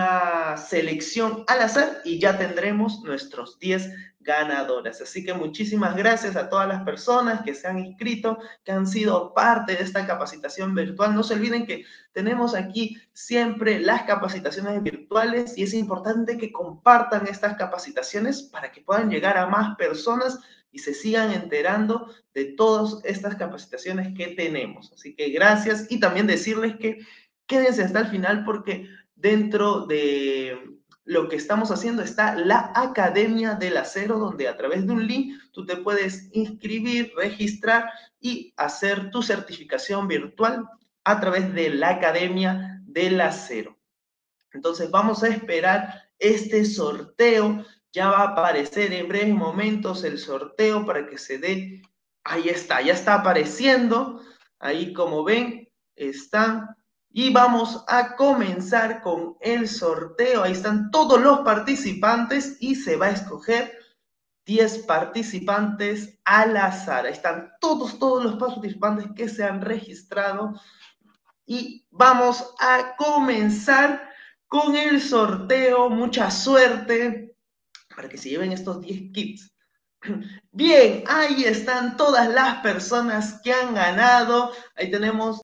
una selección al azar y ya tendremos nuestros 10 ganadores. Así que muchísimas gracias a todas las personas que se han inscrito, que han sido parte de esta capacitación virtual. No se olviden que tenemos aquí siempre las capacitaciones virtuales y es importante que compartan estas capacitaciones para que puedan llegar a más personas y se sigan enterando de todas estas capacitaciones que tenemos. Así que gracias y también decirles que quédense hasta el final porque dentro de lo que estamos haciendo está la Academia del Acero, donde a través de un link tú te puedes inscribir, registrar y hacer tu certificación virtual a través de la Academia del Acero. Entonces vamos a esperar este sorteo. Ya va a aparecer en breves momentos el sorteo para que se dé. Ahí está, ya está apareciendo. Ahí como ven, están. Y vamos a comenzar con el sorteo. Ahí están todos los participantes y se va a escoger 10 participantes al azar. Ahí están todos los participantes que se han registrado. Y vamos a comenzar con el sorteo. Mucha suerte para que se lleven estos 10 kits. Bien, ahí están todas las personas que han ganado. Ahí tenemos